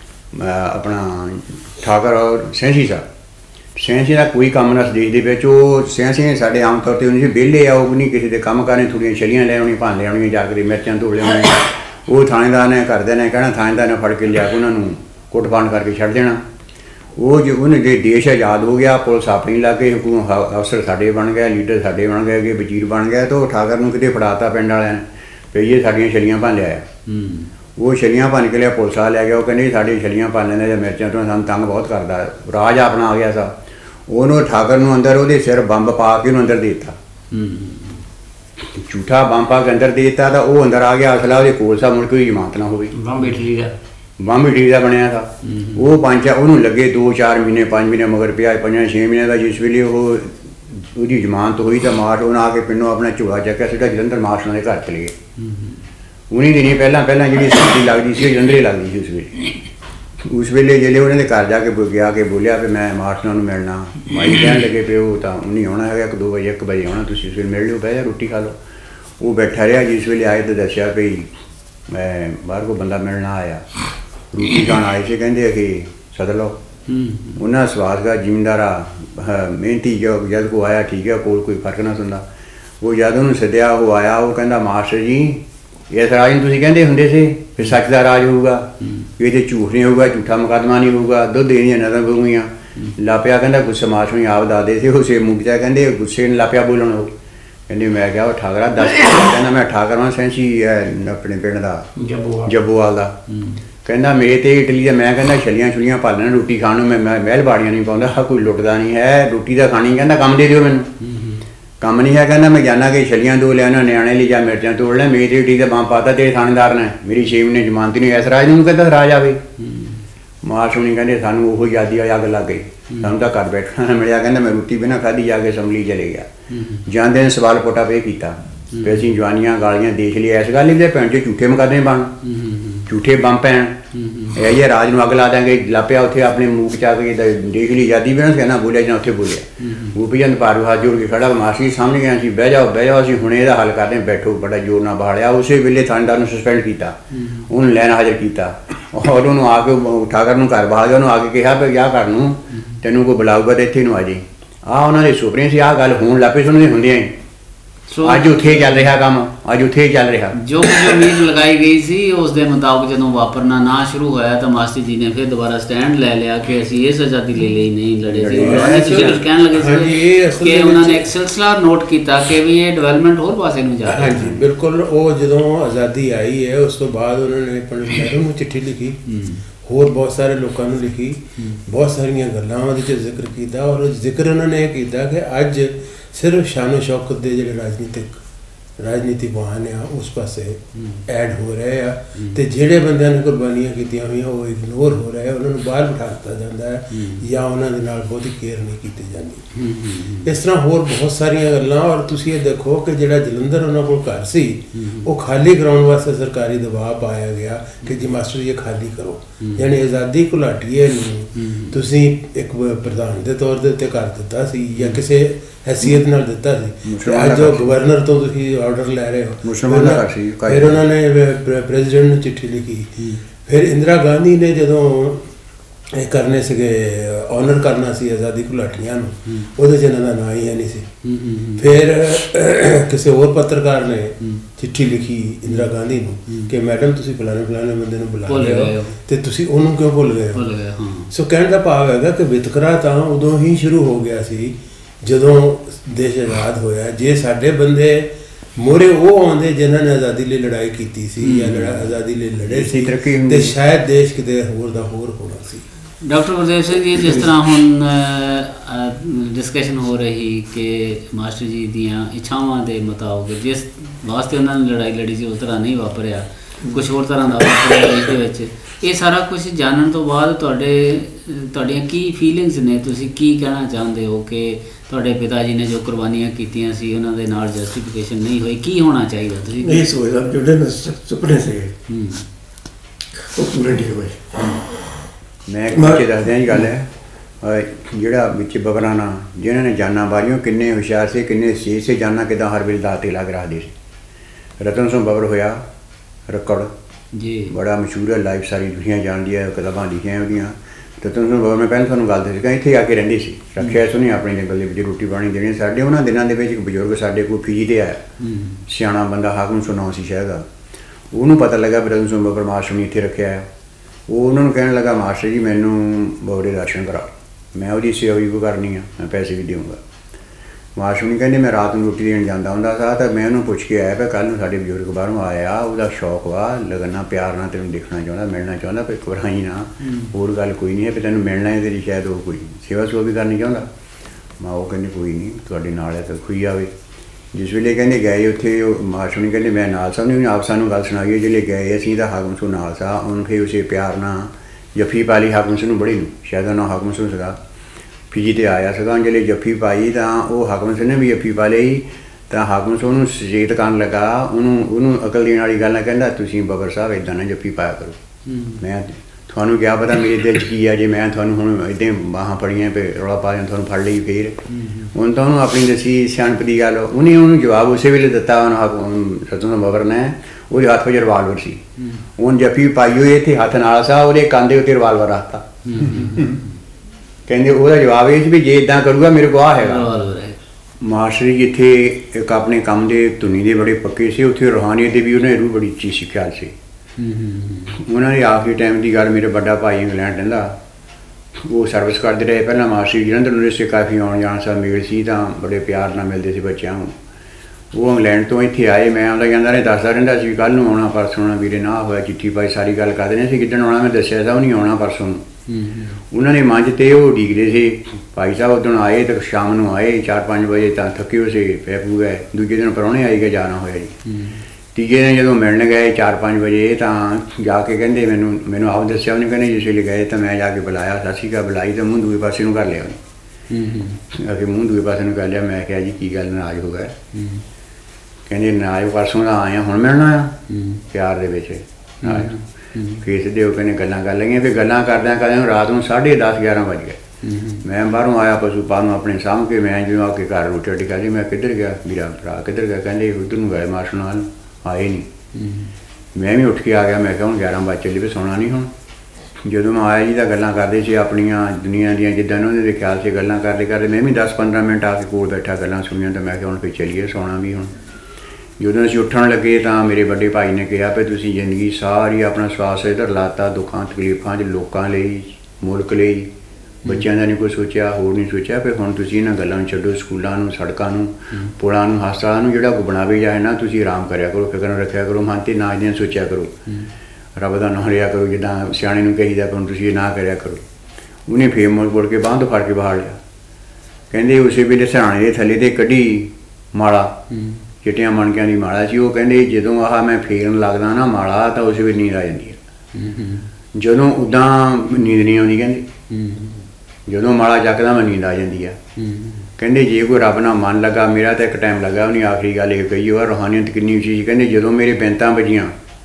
ਆਪਣਾ ਠਾਕਰ ਔਰ ਸੈਂਸੀ ਸਾਹਿਬ। ਸੈਂਸੀ ਦਾ ਕੋਈ ਕੰਮ ਨਾ ਦੇਸ਼ ਦੇ ਵਿੱਚ। ਉਹ ਸੈਂਸੀ ਸਾਡੇ ਆਮ ਤੌਰ 'ਤੇ ਉਹਨੇ ਵਿਹਲੇ ਆ, ਉਹ ਨਹੀਂ ਕਿਸੇ ਦੇ ਕੰਮ ਕਰਨੇ, ਥੋੜ੍ਹੀਆਂ ਛਲੀਆਂ ਲੈ ਆਉਣੀਆਂ, ਭਾਂਡੇ ਆਉਣੀਆਂ, ਜਾ ਕੇ ਮਿਰਚਾਂ ਧੋ ਲਿਆਉਣੀਆਂ। ਉਹ ਥਾਣੇਦਾਰ ਨੇ ਘਰਦਿਆਂ ਨੇ ਕਹਿਣਾ, ਥਾਣੇਦਾਰ ਨੇ ਫੜ ਕੇ ਲਿਆ ਕੇ ਉਹਨਾਂ ਨੂੰ ਕੁੱਟ ਪਾਣ ਕਰਕੇ ਛੱਡ ਦੇਣਾ। ਉਹ ਜੇ ਉਹਨੇ ਜੇ ਦੇਸ਼ ਆਜ਼ਾਦ ਹੋ ਗਿਆ, ਪੁਲਿਸ ਆਪਣੀ ਲੱਗ ਗਈ, ਅਫਸਰ ਸਾਡੇ ਬਣ ਗਏ, ਲੀਡਰ ਸਾਡੇ ਬਣ ਗਏ, ਅੱਗੇ ਵਜ਼ੀਰ ਬਣ ਗਿਆ, ਤਾਂ ਉਹ ਠਾਕਰ ਨੂੰ ਕਿਤੇ ਫੜਾਤਾ ਪਿੰਡ ਵਾਲਿਆਂ ਨੇ ਵੀ ਇਹ ਸਾਡੀਆਂ ਛਲੀਆਂ ਭੰਨ ਲਿਆ। ਉਹ ਛਲੀਆਂ ਭੰਨ ਕੇ ਲਿਆ, ਪੁਲਿਸ ਆ ਲੈ ਗਿਆ। ਉਹ ਕਹਿੰਦੇ ਸਾਡੀ ਛਲੀਆਂ ਭੰਨ ਲੈਂਦੇ ਜਾਂ ਮਿਰਚਾਂ ਤੋਂ ਸਾਨੂੰ ਤੰਗ ਬਹੁਤ ਕਰਦਾ, ਰਾਜ ਆਪਣਾ ਆ ਗਿਆ ਸਾ। ਉਹਨੂੰ ਠਾਕਰ ਨੂੰ ਅੰਦਰ ਉਹਦੇ ਸਿਰ ਬੰਬ ਪਾ ਕੇ ਉਹਨੂੰ ਅੰਦਰ ਦੇ ਦਿੱਤਾ, ਝੂਠਾ ਬੰਬ ਪਾ ਕੇ ਅੰਦਰ ਦੇ ਦਿੱਤਾ। ਤਾਂ ਉਹ ਅੰਦਰ ਆ ਗਿਆ, ਅਸਲਾ ਉਹਦੇ ਕੋਲ ਸਾ, ਮੁੜ ਕੇ ਉਹਦੀ ਜ਼ਮਾਨਤ ਨਾ ਹੋਈ। ਬੰਬ ਇਟਲੀ ਦਾ ਬਣਿਆ ਤਾ। ਉਹ ਉਹਨੂੰ ਲੱਗੇ 2-4 ਮਹੀਨੇ 5 ਮਹੀਨੇ ਮਗਰ ਪਿਆ 5-6 ਮਹੀਨੇ ਦਾ। ਜਿਸ ਵੇਲੇ ਉਹਦੀ ਜ਼ਮਾਨਤ ਹੋਈ ਤਾਂ ਮਾਰਸ਼ ਉਹਨਾਂ ਆ ਕੇ ਪਿੰਡੋਂ ਆਪਣਾ ਝੋਲਾ ਚੱਕਿਆ ਸਿੱਧਾ ਜਲੰਧਰ ਮਾਰਸ਼ਲਾਂ ਦੇ ਘਰ ਚਲੇ ਗਏ। उन्हीं दिनों पहला जी सब्जी लगती सी जलंधरे लगती सी उस वेले जिले उन्होंने घर जाके गया कि बोलिया भी मैं मास्टरां नूं मिलना माई कहन लगे भी वो तो उन्हीं आना है 1-2 बजे 1 बजे आना तुसीं उस वेले मिल लो बह जा रोटी खा लो। वो बैठा रहा जिस वेले आए तो दसिया भी मैं बाहर को बंदा मिलना आया रोटी खान आए थे कहते कि सद लो उन्हें स्वाद का जिमींदार मेहनती जो जद को आया ठीक है कोई फर्क ना सुनता। वो जद उन्होंने सद्या वो आया वो कहता मास्टर जी इस राज में तुसीं कहंदे हुंदे सी फिर सच का राज होगा ये तो झूठ नहीं होगा झूठा मुकदमा नहीं होगा दुध देनियां नजर पऊंगियां लापिया कहता गुस्से मास्टर नहीं आप दादे थे उसे मुँह चा कहते गुस्से ने लापिया बोलन वो कहते मैं क्या वो ठाकरा 10 कहना मैं ठाकरा सैंसी अपने पिंड का जब्बोवाल का कहना मेरे तो इटली का मैं कहना छलियां छुलियां पालना रोटी खाण मैं महल बाड़ियां नहीं पाਉਂਦਾ कोई लुटता नहीं है रोटी तो खानी कहना काम दे दिओ मैनूं काम नहीं है कहना मैं जाना कि छलियां 2 लिया न्याणे ली जा मिर्चां तोड़ लें मेरी रोटी का बम पाता तेरे थानेदार ने मेरी 6 महीने जमानत नहीं इस राज नूं कहता राज आवे मार सुनी कहते सानू वो आज़ादी वाली अग लग गई सानू तो घर बैठना ना मिलिया कहना मैं रोटी बिना खाधी जाके असैम्बली चले गया जाते ने सवाल पोटा पे किया फिर असीं जवानियां गालियां देख लिया इस गल ही भैन च झूठे मुकदमे बन झूठे बम पैन ये राज नूं अग ला देंगे लापिया उत्थे अपने मूक चा के देख ली आज़ादी भी ना कहना बोलिया जां उत्थे बोलिया गोपी चंद पारू हाथ जोड़ के खड़ा मास्टर जी सामने गया सी बह जाओ असीं हुणे इहदा हल करदे बैठो बड़ा जोर नाल बहालिया उस वेले थानेदार नूं सस्पेंड किया उन्होंने लैन हाजिर किया और उन्होंने आके ठाकर नूं घर बहा गया उन्होंने आके कहा भी क्या कर नूं तैनूं कोई बुलाऊगा तो इत्थे नूं आ जाई उन्होंने दे सुपने से गल होण लग पई उन्होंने हुंदियां ही अज उत्थे चल रहा काम अज उत्थे चल रहा जो उम्मीद लगाई गई सी उस दे मुताबिक जदों वापरना ना शुरू होया तो मास्टर जी ने फिर दोबारा स्टैंड ले लिया कि असीं इस आज़ादी ले लई नहीं लड़े सी कहण लगे सी कि उन्होंने एक सिलसिला नोट किया कि भी ये डेवलपमेंट होर पासे नूं जा रही है। बिल्कुल वो जदों आज़ादी आई है उस तो बाद उन्होंने पंडित नेहरू नूं चिट्ठी लिखी होर बहुत सारे लोगों ने लिखी बहुत सारिया गल्लां उहदे च जिक्र किया और जिक्र उन्होंने यह किया कि अज सिर्फ शानो शौकत के जिहड़े राजनीतिक वाहन आ उस पासे ऐड हो रहे हैं तो जेडे बंदियां ने कुर्बानियां कीतियां हुई वो इग्नोर हो रहे हैं उन्होंने बाहर बिठा दिता जाता है या उन्होंने नाल बहुती केयर नहीं की जाती। इस तरह होर बहुत सारिया गल्लां और तुसीं ये देखो कि जिहड़ा जलंधर उन्होंने कोल घर सी वो खाली कराउण वास्ते सरकारी दबाव पाया गया कि जी मास्टर ये खाली करो यानी आज़ादी घुलाटीए नूं तुसीं एक प्रधान के तौर के उत्ते कर दिता सी या किसी हैसीयत नाल दिता सी अज गवर्नर तो तुसीं ऑर्डर लै रहे हो फिर उन्होंने प्रेजिडेंट नूं चिट्ठी लिखी फिर इंदिरा गांधी ने जदों करने से ऑनर करना सी आज़ादी घुलाटियां नूं उहदे च इन्हां दा नां ही नहीं सी फिर किसी होर पत्रकार ने चिट्ठी लिखी इंदिरा गांधी नूं कि मैडम तुसीं फलाने बंदे नूं बुला रहे हो ते तुसीं उहनूं क्यों भुल गए हो। सो कहण दा भाव हैगा कि वितकरा तां उदों ही शुरू हो गया सी जदों देश आज़ाद होया जे साडे बंदे मोरे वो आउंदे जिन्हां ने आज़ादी लई लड़ाई कीती सी या आज़ादी लई लड़े सी ते शायद देश किते होर दा होर होना सी। डॉक्टर गुरदेव सिंह जी जिस तरह हुण डिस्कशन हो रही कि मास्टर जी दियां इच्छावां दे मुताबिक जिस वास्ते उन्होंने लड़ाई लड़ी सी उस तरह नहीं वापरिया कुछ होर तरह का वापरिया इस दे विच ये सारा कुछ जानने तो बाद तुहाडियां की फीलिंग्स ने तुसीं की कहना चाहते हो कि तुहाडे पिता जी ने जो कुर्बानियां कीतियां सी उन्हां दे नाल जस्टिफिकेशन नहीं होई की होना चाहिए तुसीं नहीं सोचदा जो सुपने से वो पूरे नहीं होए। मैं कुछ दसदियां जी गल है जिहड़ा विच बबराना जिन्हां ने जाना बारियों किन्ने हुशियार से किन्ने सेज से जाना किदां हर वेले दाते ला के रखदे सी। रतन सिंह बबर होया रकड़ जी बड़ा मशहूर है लाइफ सारी दुनिया जानदी है किताबां लिखियां उहदियां रतन सिंह बबर मैं पहले तुहानूं गल दसी कि इत्थे आके रहिंदे सी रखिया सुनी अपने जंगल दे विच रोटी पानी देनी साडे उन्हां दिनां दे विच एक बजुर्ग साडे कोल फीजी ते आया सियाणा बंदा हाकम सुनाओ सी शहर दा ਉਹਨੂੰ पता लगा भी रतन सिंह बबर मास्टर ने इत्थे रखिया है वो उन्होंने कहने लगा मास्टर जी मैनू बबरे दर्शन कराओ मैं उसकी सेवा भी करनी है मैं पैसे भी दूँगा। मास्टर ने कहते मैं रात में रोटी देन जाता होंदा सा तो मैं उन्होंने पुछ के आया भी कल साडे बजुर्ग बाहरों आया उसका शौक वा लगना प्यार ना तेन देखना चाहता मिलना चाहता पर घबराई ना होर गल कोई नहीं है भी तेन मिलना है तेरी शायद वो कोई सेवा सुवा भी करनी चाहता। मैं वो कहते कोई नहीं तुहाडे नाल है तो खुई आवे जिस वेले कहते गए उत्थे मास्टर ने कहते मैं नाल सा नहीं आप सानू गल सुनाइए जिले गए असीं तां हाकम सू नाल सा उनके उसे प्यार ना जफ्फी पाली हाकम सू बड़ी नूं शायद उन्होंने हाकम सू सगा फीजी ते आया सगा जिले जफ्फी पाई तो वो हाकम सिंह ने भी जफ्फी पा ली ਤਾਂ ਹਾਕਮ ਸਿੰਘ ਉਹਨੂੰ ਸੁਚੇਤ ਕਰਨ ਲੱਗਾ, ਉਹਨੂੰ ਅਕਲ ਦੇਣ ਵਾਲੀ ਗੱਲ ਨਾ, ਕਹਿੰਦਾ ਤੁਸੀਂ ਬੱਬਰ ਸਾਹਿਬ ਇੱਦਾਂ ਨਾ ਜੱਫੀ ਪਾਇਆ ਕਰੋ, ਮੈਂ ਤੁਹਾਨੂੰ ਕਿਆ ਪਤਾ ਮੇਰੇ ਦਿਲ 'ਚ ਕੀ ਆ, ਜੇ ਮੈਂ ਤੁਹਾਨੂੰ ਹੁਣ ਇੱਦਾਂ ਬਾਹਾਂ ਫੜੀਆਂ ਪਏ ਰੌਲਾ ਪਾ ਜਾਂ ਤੁਹਾਨੂੰ ਫੜ ਲਈ ਫੇਰ। ਹੁਣ ਤਾਂ ਉਹਨੂੰ ਆਪਣੀ ਦੱਸੀ ਸਿਆਣਪ ਦੀ ਗੱਲ, ਉਹਨੂੰ ਜਵਾਬ ਉਸੇ ਵੇਲੇ ਦਿੱਤਾ। ਉਹਨੂੰ ਸਤੋਂ ਦਾ ਬੱਬਰ ਨੇ, ਉਹਦੇ ਹੱਥ ਵਿੱਚ ਰਿਵਾਲਵਰ ਸੀ, ਉਹਨੂੰ ਜੱਫੀ ਪਾਈ ਹੋਈ ਇੱਥੇ ਹੱਥ ਨਾਲ ਸਾ, ਉਹਦੇ ਕੰਨ ਦੇ ਉੱਤੇ ਰਿਵਾਲਵਰ ਰੱਖਤਾ। ਕਹਿੰਦੇ ਉਹਦਾ ਜਵਾਬ ਇਹ ਸੀ ਵੀ ਜੇ ਇੱਦਾਂ ਕਰੂਗਾ ਮੇਰੇ ਕੋਲ ਆ ਹੈਗਾ। ਮਾਸਟਰ ਜੀ ਜਿੱਥੇ ਇੱਕ ਆਪਣੇ ਕੰਮ ਦੇ ਧੁਨੀ ਦੇ ਬੜੇ ਪੱਕੇ ਸੀ, ਉੱਥੇ ਰੂਹਾਨੀਅਤ ਦੇ ਵੀ ਉਹਨਾਂ ਨੂੰ ਬੜੀ ਉੱਚੀ ਸਿੱਖਿਆ ਸੀ। ਉਹਨਾਂ ਦੇ ਆਖਰੀ ਟਾਈਮ ਦੀ ਗੱਲ, ਮੇਰੇ ਵੱਡਾ ਭਾਈ ਇੰਗਲੈਂਡ ਰਹਿੰਦਾ, ਉਹ ਸਰਵਿਸ ਕਰਦੇ ਰਹੇ ਪਹਿਲਾਂ। ਮਾਸਟਰ ਜੀ ਜਲੰਧਰ ਯੂਨੀਵਰਸਿਟੀ ਕਾਫੀ ਆਉਣ ਜਾਣ ਸਾ ਮੇਲ ਸੀ, ਤਾਂ ਬੜੇ ਪਿਆਰ ਨਾਲ ਮਿਲਦੇ ਸੀ ਬੱਚਿਆਂ ਨੂੰ। ਉਹ ਇੰਗਲੈਂਡ ਤੋਂ ਇੱਥੇ ਆਏ, ਮੈਂ ਆਉਂਦਾ ਜਾਂਦਾ ਨੇ ਦੱਸਦਾ ਰਹਿੰਦਾ ਸੀ ਕੱਲ੍ਹ ਨੂੰ ਆਉਣਾ ਪਰਸੋਂ ਆਉਣਾ ਵੀਰੇ, ਨਾ ਹੋਇਆ ਚਿੱਠੀ ਪਾਈ, ਸਾਰੀ ਗੱਲ ਕਰਦੇ ਨੇ ਸੀ ਕਿੱਦਣ ਆਉਣਾ, ਮੈਂ ਦੱਸਿਆ ਤਾਂ ਉਹ ਨਹੀਂ ਆਉਣਾ ਪਰਸੋਂ ਨੂੰ। ਉਹਨਾਂ ਨੇ ਮੰਝ 'ਤੇ ਉਹ ਉਡੀਕਦੇ ਸੀ, ਭਾਈ ਸਾਹਿਬ ਉਦੋਂ ਆਏ ਤਾਂ ਸ਼ਾਮ ਨੂੰ ਆਏ 4-5 ਵਜੇ, ਤਾਂ ਥੱਕੇ ਹੋਏ ਸੀ ਪੈ ਪੂ ਗਏ। ਦੂਜੇ ਦਿਨ ਪ੍ਰਾਹੁਣੇ ਆਈ ਗਏ, ਜਾਣਾ ਹੋਇਆ ਜੀ। ਤੀਜੇ ਦਿਨ ਜਦੋਂ ਮਿਲਣ ਗਏ 4-5 ਵਜੇ, ਤਾਂ ਜਾ ਕੇ ਕਹਿੰਦੇ ਮੈਨੂੰ ਆਪ ਦੱਸਿਆ ਉਹਨੇ, ਕਹਿੰਦੇ ਜਿਸ ਵੇਲੇ ਗਏ ਤਾਂ ਮੈਂ ਜਾ ਕੇ ਬੁਲਾਇਆ, ਸਤਿ ਸ਼੍ਰੀ ਅਕਾਲ ਬੁਲਾਈ, ਤਾਂ ਮੂੰਹ ਦੂਏ ਪਾਸੇ ਨੂੰ ਕਰ ਲਿਆ ਉਹਨੇ। ਅਸੀਂ ਮੂੰਹ ਦੂਏ ਪਾਸੇ ਨੂੰ ਕਰ ਲਿਆ। ਮੈਂ ਕਿਹਾ ਜੀ ਕੀ ਗੱਲ ਨਾਰਾਜ਼ ਹੋ ਗਏ? ਕਹਿੰਦੇ ਨਾਰਾਜ਼ ਪਰਸੋਂ ਦਾ ਆਇਆ, ਹੁਣ ਮਿਲਣਾ ਆ ਪਿਆਰ ਦੇ ਵਿੱਚ ਆਇਆ। ਫੇਰ ਸਿੱਧੇ ਉਹ ਕਹਿੰਦੇ ਗੱਲਾਂ ਕਰ ਲਈਆਂ। ਫਿਰ ਗੱਲਾਂ ਕਰਦਿਆਂ ਕਰਦਿਆਂ ਰਾਤ ਨੂੰ 10:30-11 ਵੱਜ ਗਏ। ਮੈਂ ਬਾਹਰੋਂ ਆਇਆ ਪਸ਼ੂ ਪਾਲ ਨੂੰ ਆਪਣੇ ਸਾਂਭ ਕੇ, ਮੈਂ ਜਿਵੇਂ ਆ ਕੇ ਘਰ ਰੋਟੀ ਰੋਟੀ ਖਾਧੀ। ਮੈਂ ਕਿੱਧਰ ਗਿਆ ਵੀਰਾ ਭਰਾ, ਕਿੱਧਰ ਗਿਆ? ਕਹਿੰਦੇ ਉੱਧਰ ਨੂੰ ਗਏ ਮਾਸਟਰ ਨਾਲ, ਆਏ ਨਹੀਂ। ਮੈਂ ਵੀ ਉੱਠ ਕੇ ਆ ਗਿਆ। ਮੈਂ ਕਿਹਾ ਹੁਣ 11 ਵਜੇ ਚੱਲੀ ਵੀ ਸੌਣਾ ਨਹੀਂ ਹੁਣ। ਜਦੋਂ ਮੈਂ ਆਇਆ ਜੀ ਤਾਂ ਗੱਲਾਂ ਕਰਦੇ ਸੀ ਆਪਣੀਆਂ ਦੁਨੀਆ ਦੀਆਂ, ਜਿੱਦਾਂ ਉਹਨਾਂ ਦੇ ਖਿਆਲ ਸੀ। ਗੱਲਾਂ ਕਰਦੇ ਕਰਦੇ ਮੈਂ ਵੀ 10-15 ਮਿੰਟ ਆ ਕੇ ਕੋਲ ਬੈਠਾ, ਗੱਲਾਂ ਸੁਣੀਆਂ। ਤਾਂ ਮੈਂ ਕਿਹਾ ਹੁਣ ਫਿਰ ਚੱਲੀਏ, ਸੌਣਾ ਵੀ ਹੁਣ। ਜਦੋਂ ਅਸੀਂ ਉੱਠਣ ਲੱਗੇ ਤਾਂ ਮੇਰੇ ਵੱਡੇ ਭਾਈ ਨੇ ਕਿਹਾ ਵੀ ਤੁਸੀਂ ਜ਼ਿੰਦਗੀ ਸਾਰੀ ਆਪਣਾ ਸਵਾਸ ਇੱਧਰ ਲਾਤਾ, ਦੁੱਖਾਂ ਤਕਲੀਫਾਂ 'ਚ, ਲੋਕਾਂ ਲਈ, ਮੁਲਕ ਲਈ, ਬੱਚਿਆਂ ਦਾ ਨਹੀਂ ਕੋਈ ਸੋਚਿਆ, ਹੋਰ ਨਹੀਂ ਸੋਚਿਆ। ਫਿਰ ਹੁਣ ਤੁਸੀਂ ਇਹਨਾਂ ਗੱਲਾਂ ਨੂੰ ਛੱਡੋ, ਸਕੂਲਾਂ ਨੂੰ, ਸੜਕਾਂ ਨੂੰ, ਪੁਲਾਂ ਨੂੰ, ਹਸਪਤਾਲਾਂ ਨੂੰ ਜਿਹੜਾ ਕੋਈ ਬਣਾਵੇ ਜਾਏ ਨਾ, ਤੁਸੀਂ ਆਰਾਮ ਕਰਿਆ ਕਰੋ, ਫਿਕਰ ਰੱਖਿਆ ਕਰੋ, ਮਨ 'ਤੇ ਨਾ ਇਹਦੀਆਂ ਸੋਚਿਆ ਕਰੋ, ਰੱਬ ਦਾ ਨਾਂ ਲਿਆ ਕਰੋ, ਜਿੱਦਾਂ ਸਿਆਣੇ ਨੂੰ ਕਹੀਦਾ ਹੁਣ ਤੁਸੀਂ ਇਹ ਨਾ ਕਰਿਆ ਕਰੋ। ਉਹਨੇ ਫੇਰ ਮੁੜ ਕੇ ਬਾਂਹ ਤੋਂ ਫੜ ਕੇ ਬਾਹਰ ਲਿਆ। ਕਹਿੰਦੇ ਉਸੇ ਵੇਲੇ ਸਰਾਣੇ ਦੇ ਥੱਲੇ 'ਤੇ ਕੱਢੀ ਮਾਲਾ, ਚਿੱਟੀਆਂ ਮਣਕਿਆਂ ਦੀ ਮਾਲਾ ਸੀ। ਉਹ ਕਹਿੰਦੇ ਜਦੋਂ ਆਹ ਮੈਂ ਫੇਰਨ ਲੱਗਦਾ ਨਾ ਮਾਲਾ, ਤਾਂ ਉਸ ਵੇਲੇ ਨੀਂਦ ਆ ਜਾਂਦੀ ਹੈ। ਜਦੋਂ ਉੱਦਾਂ ਨੀਂਦ ਨਹੀਂ ਆਉਂਦੀ, ਕਹਿੰਦੇ ਜਦੋਂ ਮਾਲਾ ਚੱਕਦਾ ਮੈਂ ਨੀਂਦ ਆ ਜਾਂਦੀ ਆ। ਕਹਿੰਦੇ ਜੇ ਕੋਈ ਰੱਬ ਨਾਲ ਮਨ ਲੱਗਾ, ਮੇਰਾ ਤਾਂ ਇੱਕ ਟਾਈਮ ਲੱਗਾ, ਉਹਨੇ ਆਖਰੀ ਗੱਲ ਇਹ ਕਹੀ, ਉਹ ਰੂਹਾਨੀਅਤ ਕਿੰਨੀ ਉੱਚੀ ਸੀ। ਕਹਿੰਦੇ ਜਦੋਂ ਮੇਰੇ ਬੈਂਤਾਂ ਵੱਜੀਆਂ,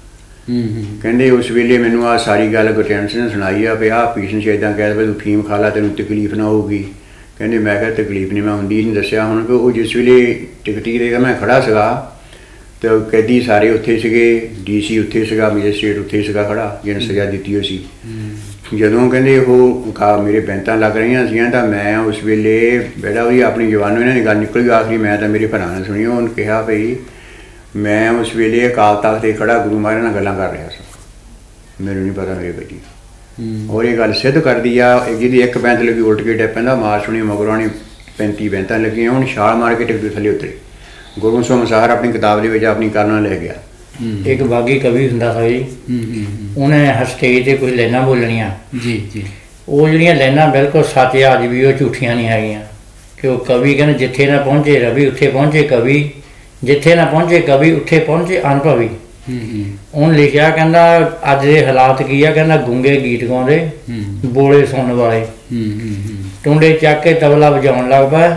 ਕਹਿੰਦੇ ਉਸ ਵੇਲੇ ਮੈਨੂੰ ਆਹ ਸਾਰੀ ਗੱਲ ਗੁਰਚੈਨ ਸਿੰਘ ਨੇ ਸੁਣਾਈ ਆ ਵੀ ਆਹ ਪੇਸ਼ੈਂਟ ਇੱਦਾਂ ਕਹਿ ਤੂੰ ਫੀਮ ਖਾ ਲਾ, ਤੈਨੂੰ ਤਕਲੀਫ ਨਾ ਹੋਊਗੀ। ਕਹਿੰਦੇ ਮੈਂ ਕਿਹਾ ਤਕਲੀਫ ਨਹੀਂ, ਮੈਂ ਹੁੰਦੀ ਨਹੀਂ ਦੱਸਿਆ ਹੁਣ। ਕਿ ਉਹ ਜਿਸ ਵੇਲੇ ਟਿਕਟੀ ਦੇ ਮੈਂ ਖੜ੍ਹਾ ਸੀਗਾ ਅਤੇ ਕੈਦੀ ਸਾਰੇ ਉੱਥੇ ਸੀਗੇ, DC ਉੱਥੇ ਸੀਗਾ, ਮੈਜਿਸਟਰੇਟ ਉੱਥੇ ਸੀਗਾ ਖੜ੍ਹਾ, ਜਿਹਨੇ ਸਜ਼ਾ ਦਿੱਤੀ ਹੋਈ ਸੀ। ਜਦੋਂ ਕਹਿੰਦੇ ਉਹ ਮੇਰੇ ਬੈਂਤਾਂ ਲੱਗ ਰਹੀਆਂ ਸੀਗੀਆਂ, ਤਾਂ ਮੈਂ ਉਸ ਵੇਲੇ ਬੈਠਾ ਉਹਦੀ ਆਪਣੀ ਜਵਾਨੋਂ ਇਹਨਾਂ ਦੀ ਗੱਲ ਨਿਕਲ ਗਈ ਆਖਰੀ। ਮੈਂ ਤਾਂ ਮੇਰੇ ਭਰਾ ਨੇ ਸੁਣੀ, ਉਹਨੂੰ ਕਿਹਾ ਭਈ ਮੈਂ ਉਸ ਵੇਲੇ ਅਕਾਲ ਤਖ਼ਤ 'ਤੇ ਖੜ੍ਹਾ ਗੁਰੂ ਮਹਾਰਾਜ ਨਾਲ ਗੱਲਾਂ ਕਰ ਰਿਹਾ ਸੀ, ਮੈਨੂੰ ਨਹੀਂ ਪਤਾ ਮੇਰੇ ਬੱਚੀ। ਔਰ ਇਹ ਗੱਲ ਸਿੱਧ ਕਰਦੀ ਆ, ਜਿਹਦੀ ਇੱਕ ਬੈਂਤ ਲੱਗੀ ਉਲਟ ਕੇ ਡਿੱਗ ਪੈਂਦਾ, ਮਾਰ ਸੁਣੀ ਮਗਰੋਂ ਨੇ 35 ਬੈਂਤਾਂ ਲੱਗੀਆਂ। ਹੁਣ ਛਾਲ ਮਾਰ ਕੇ ਟਿਕਟ ਥੱਲੇ ਉਤਰੇ। ਗੁਰੂ ਸਾਹਿਬ ਮਸਾਹਰ ਆਪਣੀ ਕਿਤਾਬ ਦੇ ਵਿੱਚ ਆਪਣੀ ਕਰਨਾ ਲੈ ਗਿਆ। ਇੱਕ ਬਾਗੀ ਕਵੀ ਹੁੰਦਾ ਸੀ ਜੀ, ਉਹਨੇ ਸਟੇਜ 'ਤੇ ਕੁਝ ਲਾਈਨਾਂ ਬੋਲਣੀਆਂ ਜੀ। ਉਹ ਜਿਹੜੀਆਂ ਲਾਈਨਾਂ ਬਿਲਕੁਲ ਸੱਚ ਆ, ਅੱਜ ਵੀ ਉਹ ਝੂਠੀਆਂ ਨਹੀਂ ਹੈਗੀਆਂ। ਕਿ ਉਹ ਕਵੀ ਕਹਿੰਦੇ ਜਿੱਥੇ ਨਾ ਪਹੁੰਚੇ ਰਵੀ, ਉੱਥੇ ਪਹੁੰਚੇ ਕਵੀ, ਜਿੱਥੇ ਨਾ ਪਹੁੰਚੇ ਕਵੀ, ਉੱਥੇ ਪਹੁੰਚੇ ਅਨੁਭਵੀ। ਉਹਨੇ ਲਿਖਿਆ, ਕਹਿੰਦਾ ਅੱਜ ਦੇ ਹਾਲਾਤ ਕੀ ਆ, ਕਹਿੰਦਾ ਗੂੰਗੇ ਗੀਤ ਗਾਉਂਦੇ, ਬੋਲੇ ਸੁਣਨ ਵਾਲੇ, ਟੁੰਡੇ ਚੱਕ ਕੇ ਤਬਲਾ ਵਜਾਉਣ ਲੱਗ ਪਿਆ,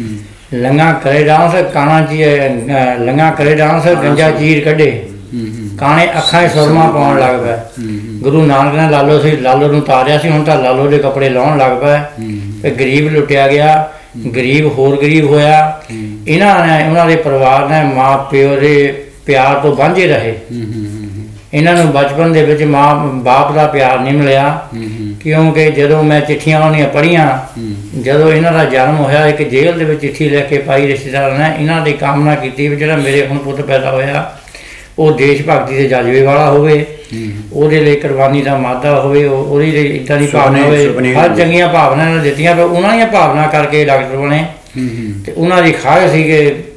ਲੰਗਾ ਕਰੇ ਡਾਂਸ ਕਾਣਾ ਚ ਲੰਗਾ ਕਰੇ ਡਾਂਸ, ਗੰਜਾ ਚੀਰ ਕੱਢੇ, ਕਾਣੇ ਅੱਖਾਂ 'ਚ ਸੁਰਮਾ ਪਾਉਣ ਲੱਗ ਪਿਆ। ਗੁਰੂ ਨਾਨਕ ਨੇ ਲਾਲੋ ਸੀ, ਲਾਲੋ ਨੂੰ ਤਾਰਿਆ ਸੀ, ਹੁਣ ਤਾਂ ਲਾਲੋ ਦੇ ਕੱਪੜੇ ਲਾਉਣ ਲੱਗ ਪਿਆ। ਤੇ ਗਰੀਬ ਲੁੱਟਿਆ ਗਿਆ, ਗਰੀਬ ਹੋਰ ਗਰੀਬ ਹੋਇਆ। ਇਹਨਾਂ ਨੇ, ਉਹਨਾਂ ਦੇ ਪਰਿਵਾਰ ਨੇ ਮਾਂ ਪਿਓ ਦੇ ਪਿਆਰ ਤੋਂ ਵਾਂਝੇ ਰਹੇ। ਇਹਨਾਂ ਨੂੰ ਬਚਪਨ ਦੇ ਵਿੱਚ ਮਾਂ ਬਾਪ ਦਾ ਪਿਆਰ ਨਹੀਂ ਮਿਲਿਆ, ਕਿਉਂਕਿ ਜਦੋਂ ਮੈਂ ਚਿੱਠੀਆਂ ਉਹਨੀਆਂ ਪੜ੍ਹੀਆਂ, ਜਦੋਂ ਇਹਨਾਂ ਦਾ ਜਨਮ ਹੋਇਆ, ਇੱਕ ਜੇਲ੍ਹ ਦੇ ਵਿੱਚ ਚਿੱਠੀ ਲਿਖ ਕੇ ਪਾਈ ਰਿਸ਼ਤੇਦਾਰਾਂ ਨੇ, ਇਹਨਾਂ ਦੀ ਕਾਮਨਾ ਕੀਤੀ ਵੀ ਜਿਹੜਾ ਮੇਰੇ ਹੁਣ ਪੁੱਤ ਪੈਦਾ ਹੋਇਆ ਉਹ ਦੇਸ਼ ਭਗਤੀ ਦੇ ਜਜ਼ਬੇ ਵਾਲਾ ਹੋਵੇ, ਉਹਦੇ ਲਈ ਕੁਰਬਾਨੀ ਦਾ ਮਾਦਾ ਹੋਵੇ, ਉਹਦੇ ਲਈ ਇੱਦਾਂ ਦੀ ਭਾਵਨਾ ਹੋਵੇ। ਹਰ ਚੰਗੀਆਂ ਭਾਵਨਾ ਇਹਨਾਂ ਦਿੱਤੀਆਂ, ਪਰ ਉਹਨਾਂ ਦੀਆਂ ਭਾਵਨਾ ਕਰਕੇ ਡਾਕਟਰ ਬਣੇ। ਅਤੇ ਉਹਨਾਂ ਦੀ ਖਾਹਿਸ਼ ਸੀ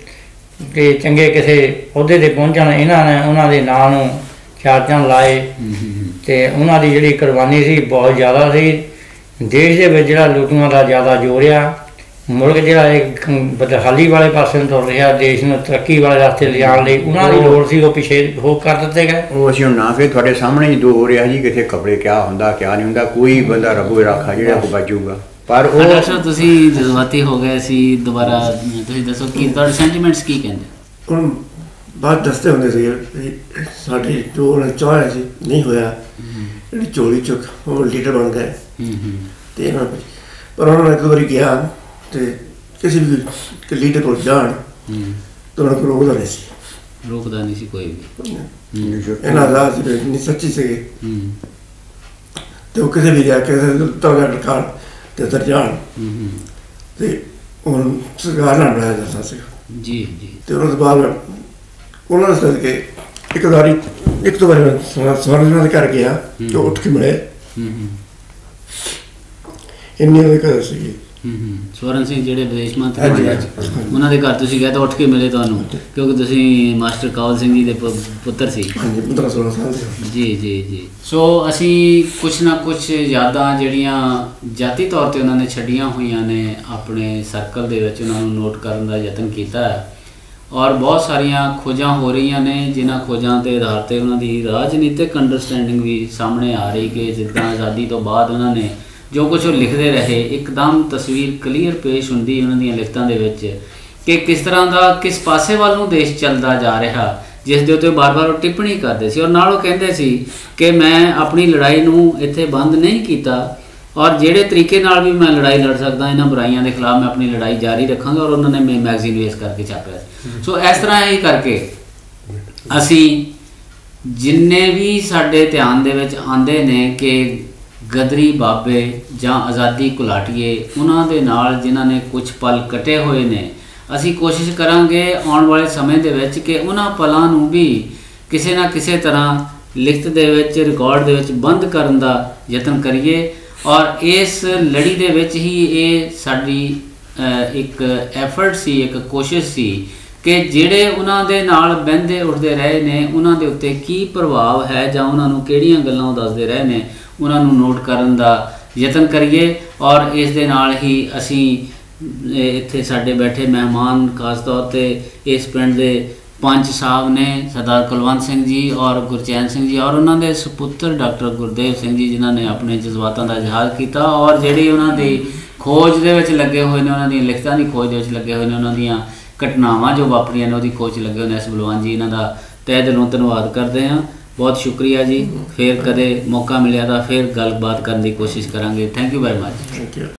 ਕਿ ਚੰਗੇ ਕਿਸੇ ਅਹੁਦੇ 'ਤੇ ਪਹੁੰਚਣ। ਇਹਨਾਂ ਨੇ ਉਹਨਾਂ ਦੇ ਨਾਂ ਨੂੰ ਚਾਰ ਚੰਨ ਲਾਏ, ਅਤੇ ਉਹਨਾਂ ਦੀ ਜਿਹੜੀ ਕੁਰਬਾਨੀ ਸੀ ਬਹੁਤ ਜ਼ਿਆਦਾ ਸੀ। ਦੇਸ਼ ਦੇ ਵਿੱਚ ਜਿਹੜਾ ਲੁੱਟੂਆਂ ਦਾ ਜ਼ਿਆਦਾ ਜ਼ੋਰ ਆ, ਮੁਲਕ ਜਿਹੜਾ ਇੱਕ ਬਦਹਾਲੀ ਵਾਲੇ ਪਾਸੇ ਨੂੰ ਤੁਰ ਰਿਹਾ, ਦੇਸ਼ ਨੂੰ ਤਰੱਕੀ ਵਾਲੇ ਰਸਤੇ ਲਿਜਾਣ ਲਈ ਉਹਨਾਂ ਦੀ ਲੋੜ ਸੀ, ਉਹ ਪਿੱਛੇ ਹੋ ਕਰ ਦਿੱਤੇ ਗਏ। ਉਹ ਅਸੀਂ ਹੁਣ ਨਾ ਫਿਰ ਤੁਹਾਡੇ ਸਾਹਮਣੇ ਹੀ ਦੋ ਹੋ ਰਿਹਾ ਜੀ, ਕਿਤੇ ਕੱਪੜੇ ਕਿਆ ਹੁੰਦਾ ਕਿਆ ਨਹੀਂ ਹੁੰਦਾ। ਕੋਈ ਬੰਦਾ ਰੱਬੋ ਰਾਖਾ ਜਿਹੜਾ ਕੋ ਬਚੂਗਾ, ਪਰ ਉਹ ਡਾਕਟਰ ਸਾਹਿਬ ਤੁਸੀਂ ਜਜ਼ਬਾਤੀ ਹੋ ਗਏ ਸੀ ਦੁਬਾਰਾ, ਤੁਸੀਂ ਦੱਸੋ ਕੀ ਤੁਹਾਡੇ ਸੈਂਟੀਮੈਂਟਸ ਕੀ ਕਹਿੰਦੇ? ਹੁਣ ਬਾਅਦ ਦੱਸਦੇ ਹੁੰਦੇ ਸੀ ਸਾਡੇ ਜੋ ਉਹਨਾਂ ਚਾਹਿਆ ਸੀ ਨਹੀਂ ਹੋਇਆ, ਜਿਹੜੀ ਝੋਲੀ ਚੁੱਕ ਉਹ ਲੀਡਰ ਬਣ ਗਏ। ਤੇ ਇਹਨਾਂ ਪਰ ਉਹਨਾਂ ਨੇ ਇੱਕ ਵਾਰੀ ਕਿਹਾ ਤੇ ਕਿਸੇ ਵੀ ਲੀਡਰ ਕੋਲ ਜਾਣ ਤਾਂ ਉਹਨਾਂ ਕੋਲ ਰੋਕਦਾ ਨਹੀਂ ਸੀ, ਰੋਕਦਾ ਨਹੀਂ ਸੀ ਕੋਈ ਵੀ। ਇਹਨਾਂ ਦਾ ਨਹੀਂ ਸੱਚੀ ਸੀਗੇ ਤੇ ਉਹ ਕਿਸੇ ਵੀ ਜਾ ਕੇ ਤੌਰ ਕਰ ਤੇ ਉੱਧਰ ਜਾਣ ਤੇ ਹੁਣ ਸਰਕਾਰ ਨਾਲ ਬਣਾਇਆ ਜਾਂਦਾ ਸੀ ਜੀ ਜੀ। ਤੇ ਉਹਨਾਂ ਤੋਂ ਬਾਅਦ ਉਹਨਾਂ ਨੇ ਸੱਦ ਕੇ ਇੱਕ ਦੋ ਵਾਰੀ ਮੈਂ ਸਵਰਨ ਦੇ ਘਰ ਗਿਆ ਤੇ ਉੱਠ ਕੇ ਮਿਲੇ, ਇੰਨੀ ਉਹਦੇ ਘਰ ਸੀ। ਸਵਰਨ ਸਿੰਘ ਜਿਹੜੇ ਵਿਦੇਸ਼ ਮੰਤਰੀ ਉਹਨਾਂ ਦੇ ਘਰ ਤੁਸੀਂ ਗਏ ਤਾਂ ਉੱਠ ਕੇ ਮਿਲੇ ਤੁਹਾਨੂੰ, ਕਿਉਂਕਿ ਤੁਸੀਂ ਮਾਸਟਰ ਕਾਬੁਲ ਸਿੰਘ ਜੀ ਦੇ ਪੁੱਤਰ ਸੀ। ਹਾਂਜੀ 15-16 ਸਾਲ ਦੇ। ਜੀ ਜੀ ਜੀ। ਸੋ ਅਸੀਂ ਕੁਛ ਨਾ ਕੁਛ ਯਾਦਾਂ ਜਿਹੜੀਆਂ ਜਾਤੀ ਤੌਰ 'ਤੇ ਉਹਨਾਂ ਨੇ ਛੱਡੀਆਂ ਹੋਈਆਂ ਨੇ ਆਪਣੇ ਸਰਕਲ ਦੇ ਵਿੱਚ, ਉਹਨਾਂ ਨੂੰ ਨੋਟ ਕਰਨ ਦਾ ਯਤਨ ਕੀਤਾ ਹੈ ਔਰ ਬਹੁਤ ਸਾਰੀਆਂ ਖੋਜਾਂ ਹੋ ਰਹੀਆਂ ਨੇ, ਜਿਨ੍ਹਾਂ ਖੋਜਾਂ ਦੇ ਆਧਾਰ 'ਤੇ ਉਹਨਾਂ ਦੀ ਰਾਜਨੀਤਿਕ ਅੰਡਰਸਟੈਂਡਿੰਗ ਵੀ ਸਾਹਮਣੇ ਆ ਰਹੀ ਕਿ ਜਿੱਦਾਂ ਆਜ਼ਾਦੀ ਤੋਂ ਬਾਅਦ ਉਹਨਾਂ ਨੇ ਜੋ ਕੁਛ ਉਹ ਲਿਖਦੇ ਰਹੇ, ਇੱਕਦਮ ਤਸਵੀਰ ਕਲੀਅਰ ਪੇਸ਼ ਹੁੰਦੀ ਉਹਨਾਂ ਦੀਆਂ ਲਿਖਤਾਂ ਦੇ ਵਿੱਚ ਕਿ ਕਿਸ ਤਰ੍ਹਾਂ ਦਾ ਕਿਸ ਪਾਸੇ ਵੱਲ ਨੂੰ ਦੇਸ਼ ਚੱਲਦਾ ਜਾ ਰਿਹਾ, ਜਿਸ ਦੇ ਉੱਤੇ ਬਾਰ-ਬਾਰ ਉਹ ਟਿੱਪਣੀ ਕਰਦੇ ਸੀ। ਔਰ ਨਾਲ ਉਹ ਕਹਿੰਦੇ ਸੀ ਕਿ ਮੈਂ ਆਪਣੀ ਲੜਾਈ ਨੂੰ ਇੱਥੇ ਬੰਦ ਨਹੀਂ ਕੀਤਾ ਔਰ ਜਿਹੜੇ ਤਰੀਕੇ ਨਾਲ ਵੀ ਮੈਂ ਲੜਾਈ ਲੜ ਸਕਦਾ ਇਹਨਾਂ ਬੁਰਾਈਆਂ ਦੇ ਖਿਲਾਫ ਮੈਂ ਆਪਣੀ ਲੜਾਈ ਜਾਰੀ ਰੱਖਾਂਗਾ। ਔਰ ਉਹਨਾਂ ਨੇ ਮੈਗਜ਼ੀਨ ਵੇਸ ਕਰਕੇ ਛਾਪਿਆ ਸੀ। ਸੋ ਇਸ ਤਰ੍ਹਾਂ ਹੀ ਕਰਕੇ ਅਸੀਂ ਜਿੰਨੇ ਵੀ ਸਾਡੇ ਧਿਆਨ ਦੇ ਵਿੱਚ ਆਉਂਦੇ ਨੇ ਕਿ ਗਦਰੀ ਬਾਬੇ ਜਾਂ ਆਜ਼ਾਦੀ ਘੁਲਾਟੀਏ, ਉਹਨਾਂ ਦੇ ਨਾਲ ਜਿਨ੍ਹਾਂ ਨੇ ਕੁਝ ਪਲ ਕੱਟੇ ਹੋਏ ਨੇ, ਅਸੀਂ ਕੋਸ਼ਿਸ਼ ਕਰਾਂਗੇ ਆਉਣ ਵਾਲੇ ਸਮੇਂ ਦੇ ਵਿੱਚ ਕਿ ਉਹਨਾਂ ਪਲਾਂ ਨੂੰ ਵੀ ਕਿਸੇ ਨਾ ਕਿਸੇ ਤਰ੍ਹਾਂ ਲਿਖਤ ਦੇ ਵਿੱਚ, ਰਿਕਾਰਡ ਦੇ ਵਿੱਚ ਬੰਦ ਕਰਨ ਦਾ ਯਤਨ ਕਰੀਏ। ਔਰ ਇਸ ਲੜੀ ਦੇ ਵਿੱਚ ਹੀ ਇਹ ਸਾਡੀ ਇੱਕ ਐਫਰਟ ਸੀ, ਇੱਕ ਕੋਸ਼ਿਸ਼ ਸੀ ਕਿ ਜਿਹੜੇ ਉਹਨਾਂ ਦੇ ਨਾਲ ਬਹਿੰਦੇ ਉੱਠਦੇ ਰਹੇ ਨੇ ਉਹਨਾਂ ਦੇ ਉੱਤੇ ਕੀ ਪ੍ਰਭਾਵ ਹੈ ਜਾਂ ਉਹਨਾਂ ਨੂੰ ਕਿਹੜੀਆਂ ਗੱਲਾਂ ਉਹ ਦੱਸਦੇ ਰਹੇ ਨੇ, ਉਹਨਾਂ ਨੂੰ ਨੋਟ ਕਰਨ ਦਾ ਯਤਨ ਕਰੀਏ। ਔਰ ਇਸ ਦੇ ਨਾਲ ਹੀ ਅਸੀਂ ਇੱਥੇ ਸਾਡੇ ਬੈਠੇ ਮਹਿਮਾਨ ਖਾਸ ਤੌਰ 'ਤੇ ਇਸ ਪਿੰਡ ਦੇ ਪੰਚ ਸਾਹਿਬ ਨੇ ਸਰਦਾਰ ਕੁਲਵੰਤ ਸਿੰਘ ਜੀ ਔਰ ਗੁਰਚੈਨ ਸਿੰਘ ਜੀ ਔਰ ਉਹਨਾਂ ਦੇ ਸੁਪੁੱਤਰ ਡਾਕਟਰ ਗੁਰਦੇਵ ਸਿੰਘ ਜੀ, ਜਿਨ੍ਹਾਂ ਨੇ ਆਪਣੇ ਜਜ਼ਬਾਤਾਂ ਦਾ ਇਜ਼ਹਾਰ ਕੀਤਾ ਔਰ ਜਿਹੜੀ ਉਹਨਾਂ ਦੀ ਖੋਜ ਦੇ ਵਿੱਚ ਲੱਗੇ ਹੋਏ ਨੇ, ਉਹਨਾਂ ਦੀਆਂ ਲਿਖਤਾਂ ਦੀ ਖੋਜ ਦੇ ਵਿੱਚ ਲੱਗੇ ਹੋਏ ਨੇ, ਉਹਨਾਂ ਦੀਆਂ ਘਟਨਾਵਾਂ ਜੋ ਵਾਪਰੀਆਂ ਨੇ ਉਹਦੀ ਖੋਜ ਲੱਗੇ ਹੋਏ ਨੇ। S.Balwant ਜੀ, ਇਹਨਾਂ ਦਾ ਤਹਿ ਦਿਲੋਂ ਧੰਨਵਾਦ ਕਰਦੇ ਹਾਂ। ਬਹੁਤ ਸ਼ੁਕਰੀਆ ਜੀ। ਫਿਰ ਕਦੇ ਮੌਕਾ ਮਿਲਿਆ ਤਾਂ ਫਿਰ ਗੱਲਬਾਤ ਕਰਨ ਦੀ ਕੋਸ਼ਿਸ਼ ਕਰਾਂਗੇ। Thank you very much.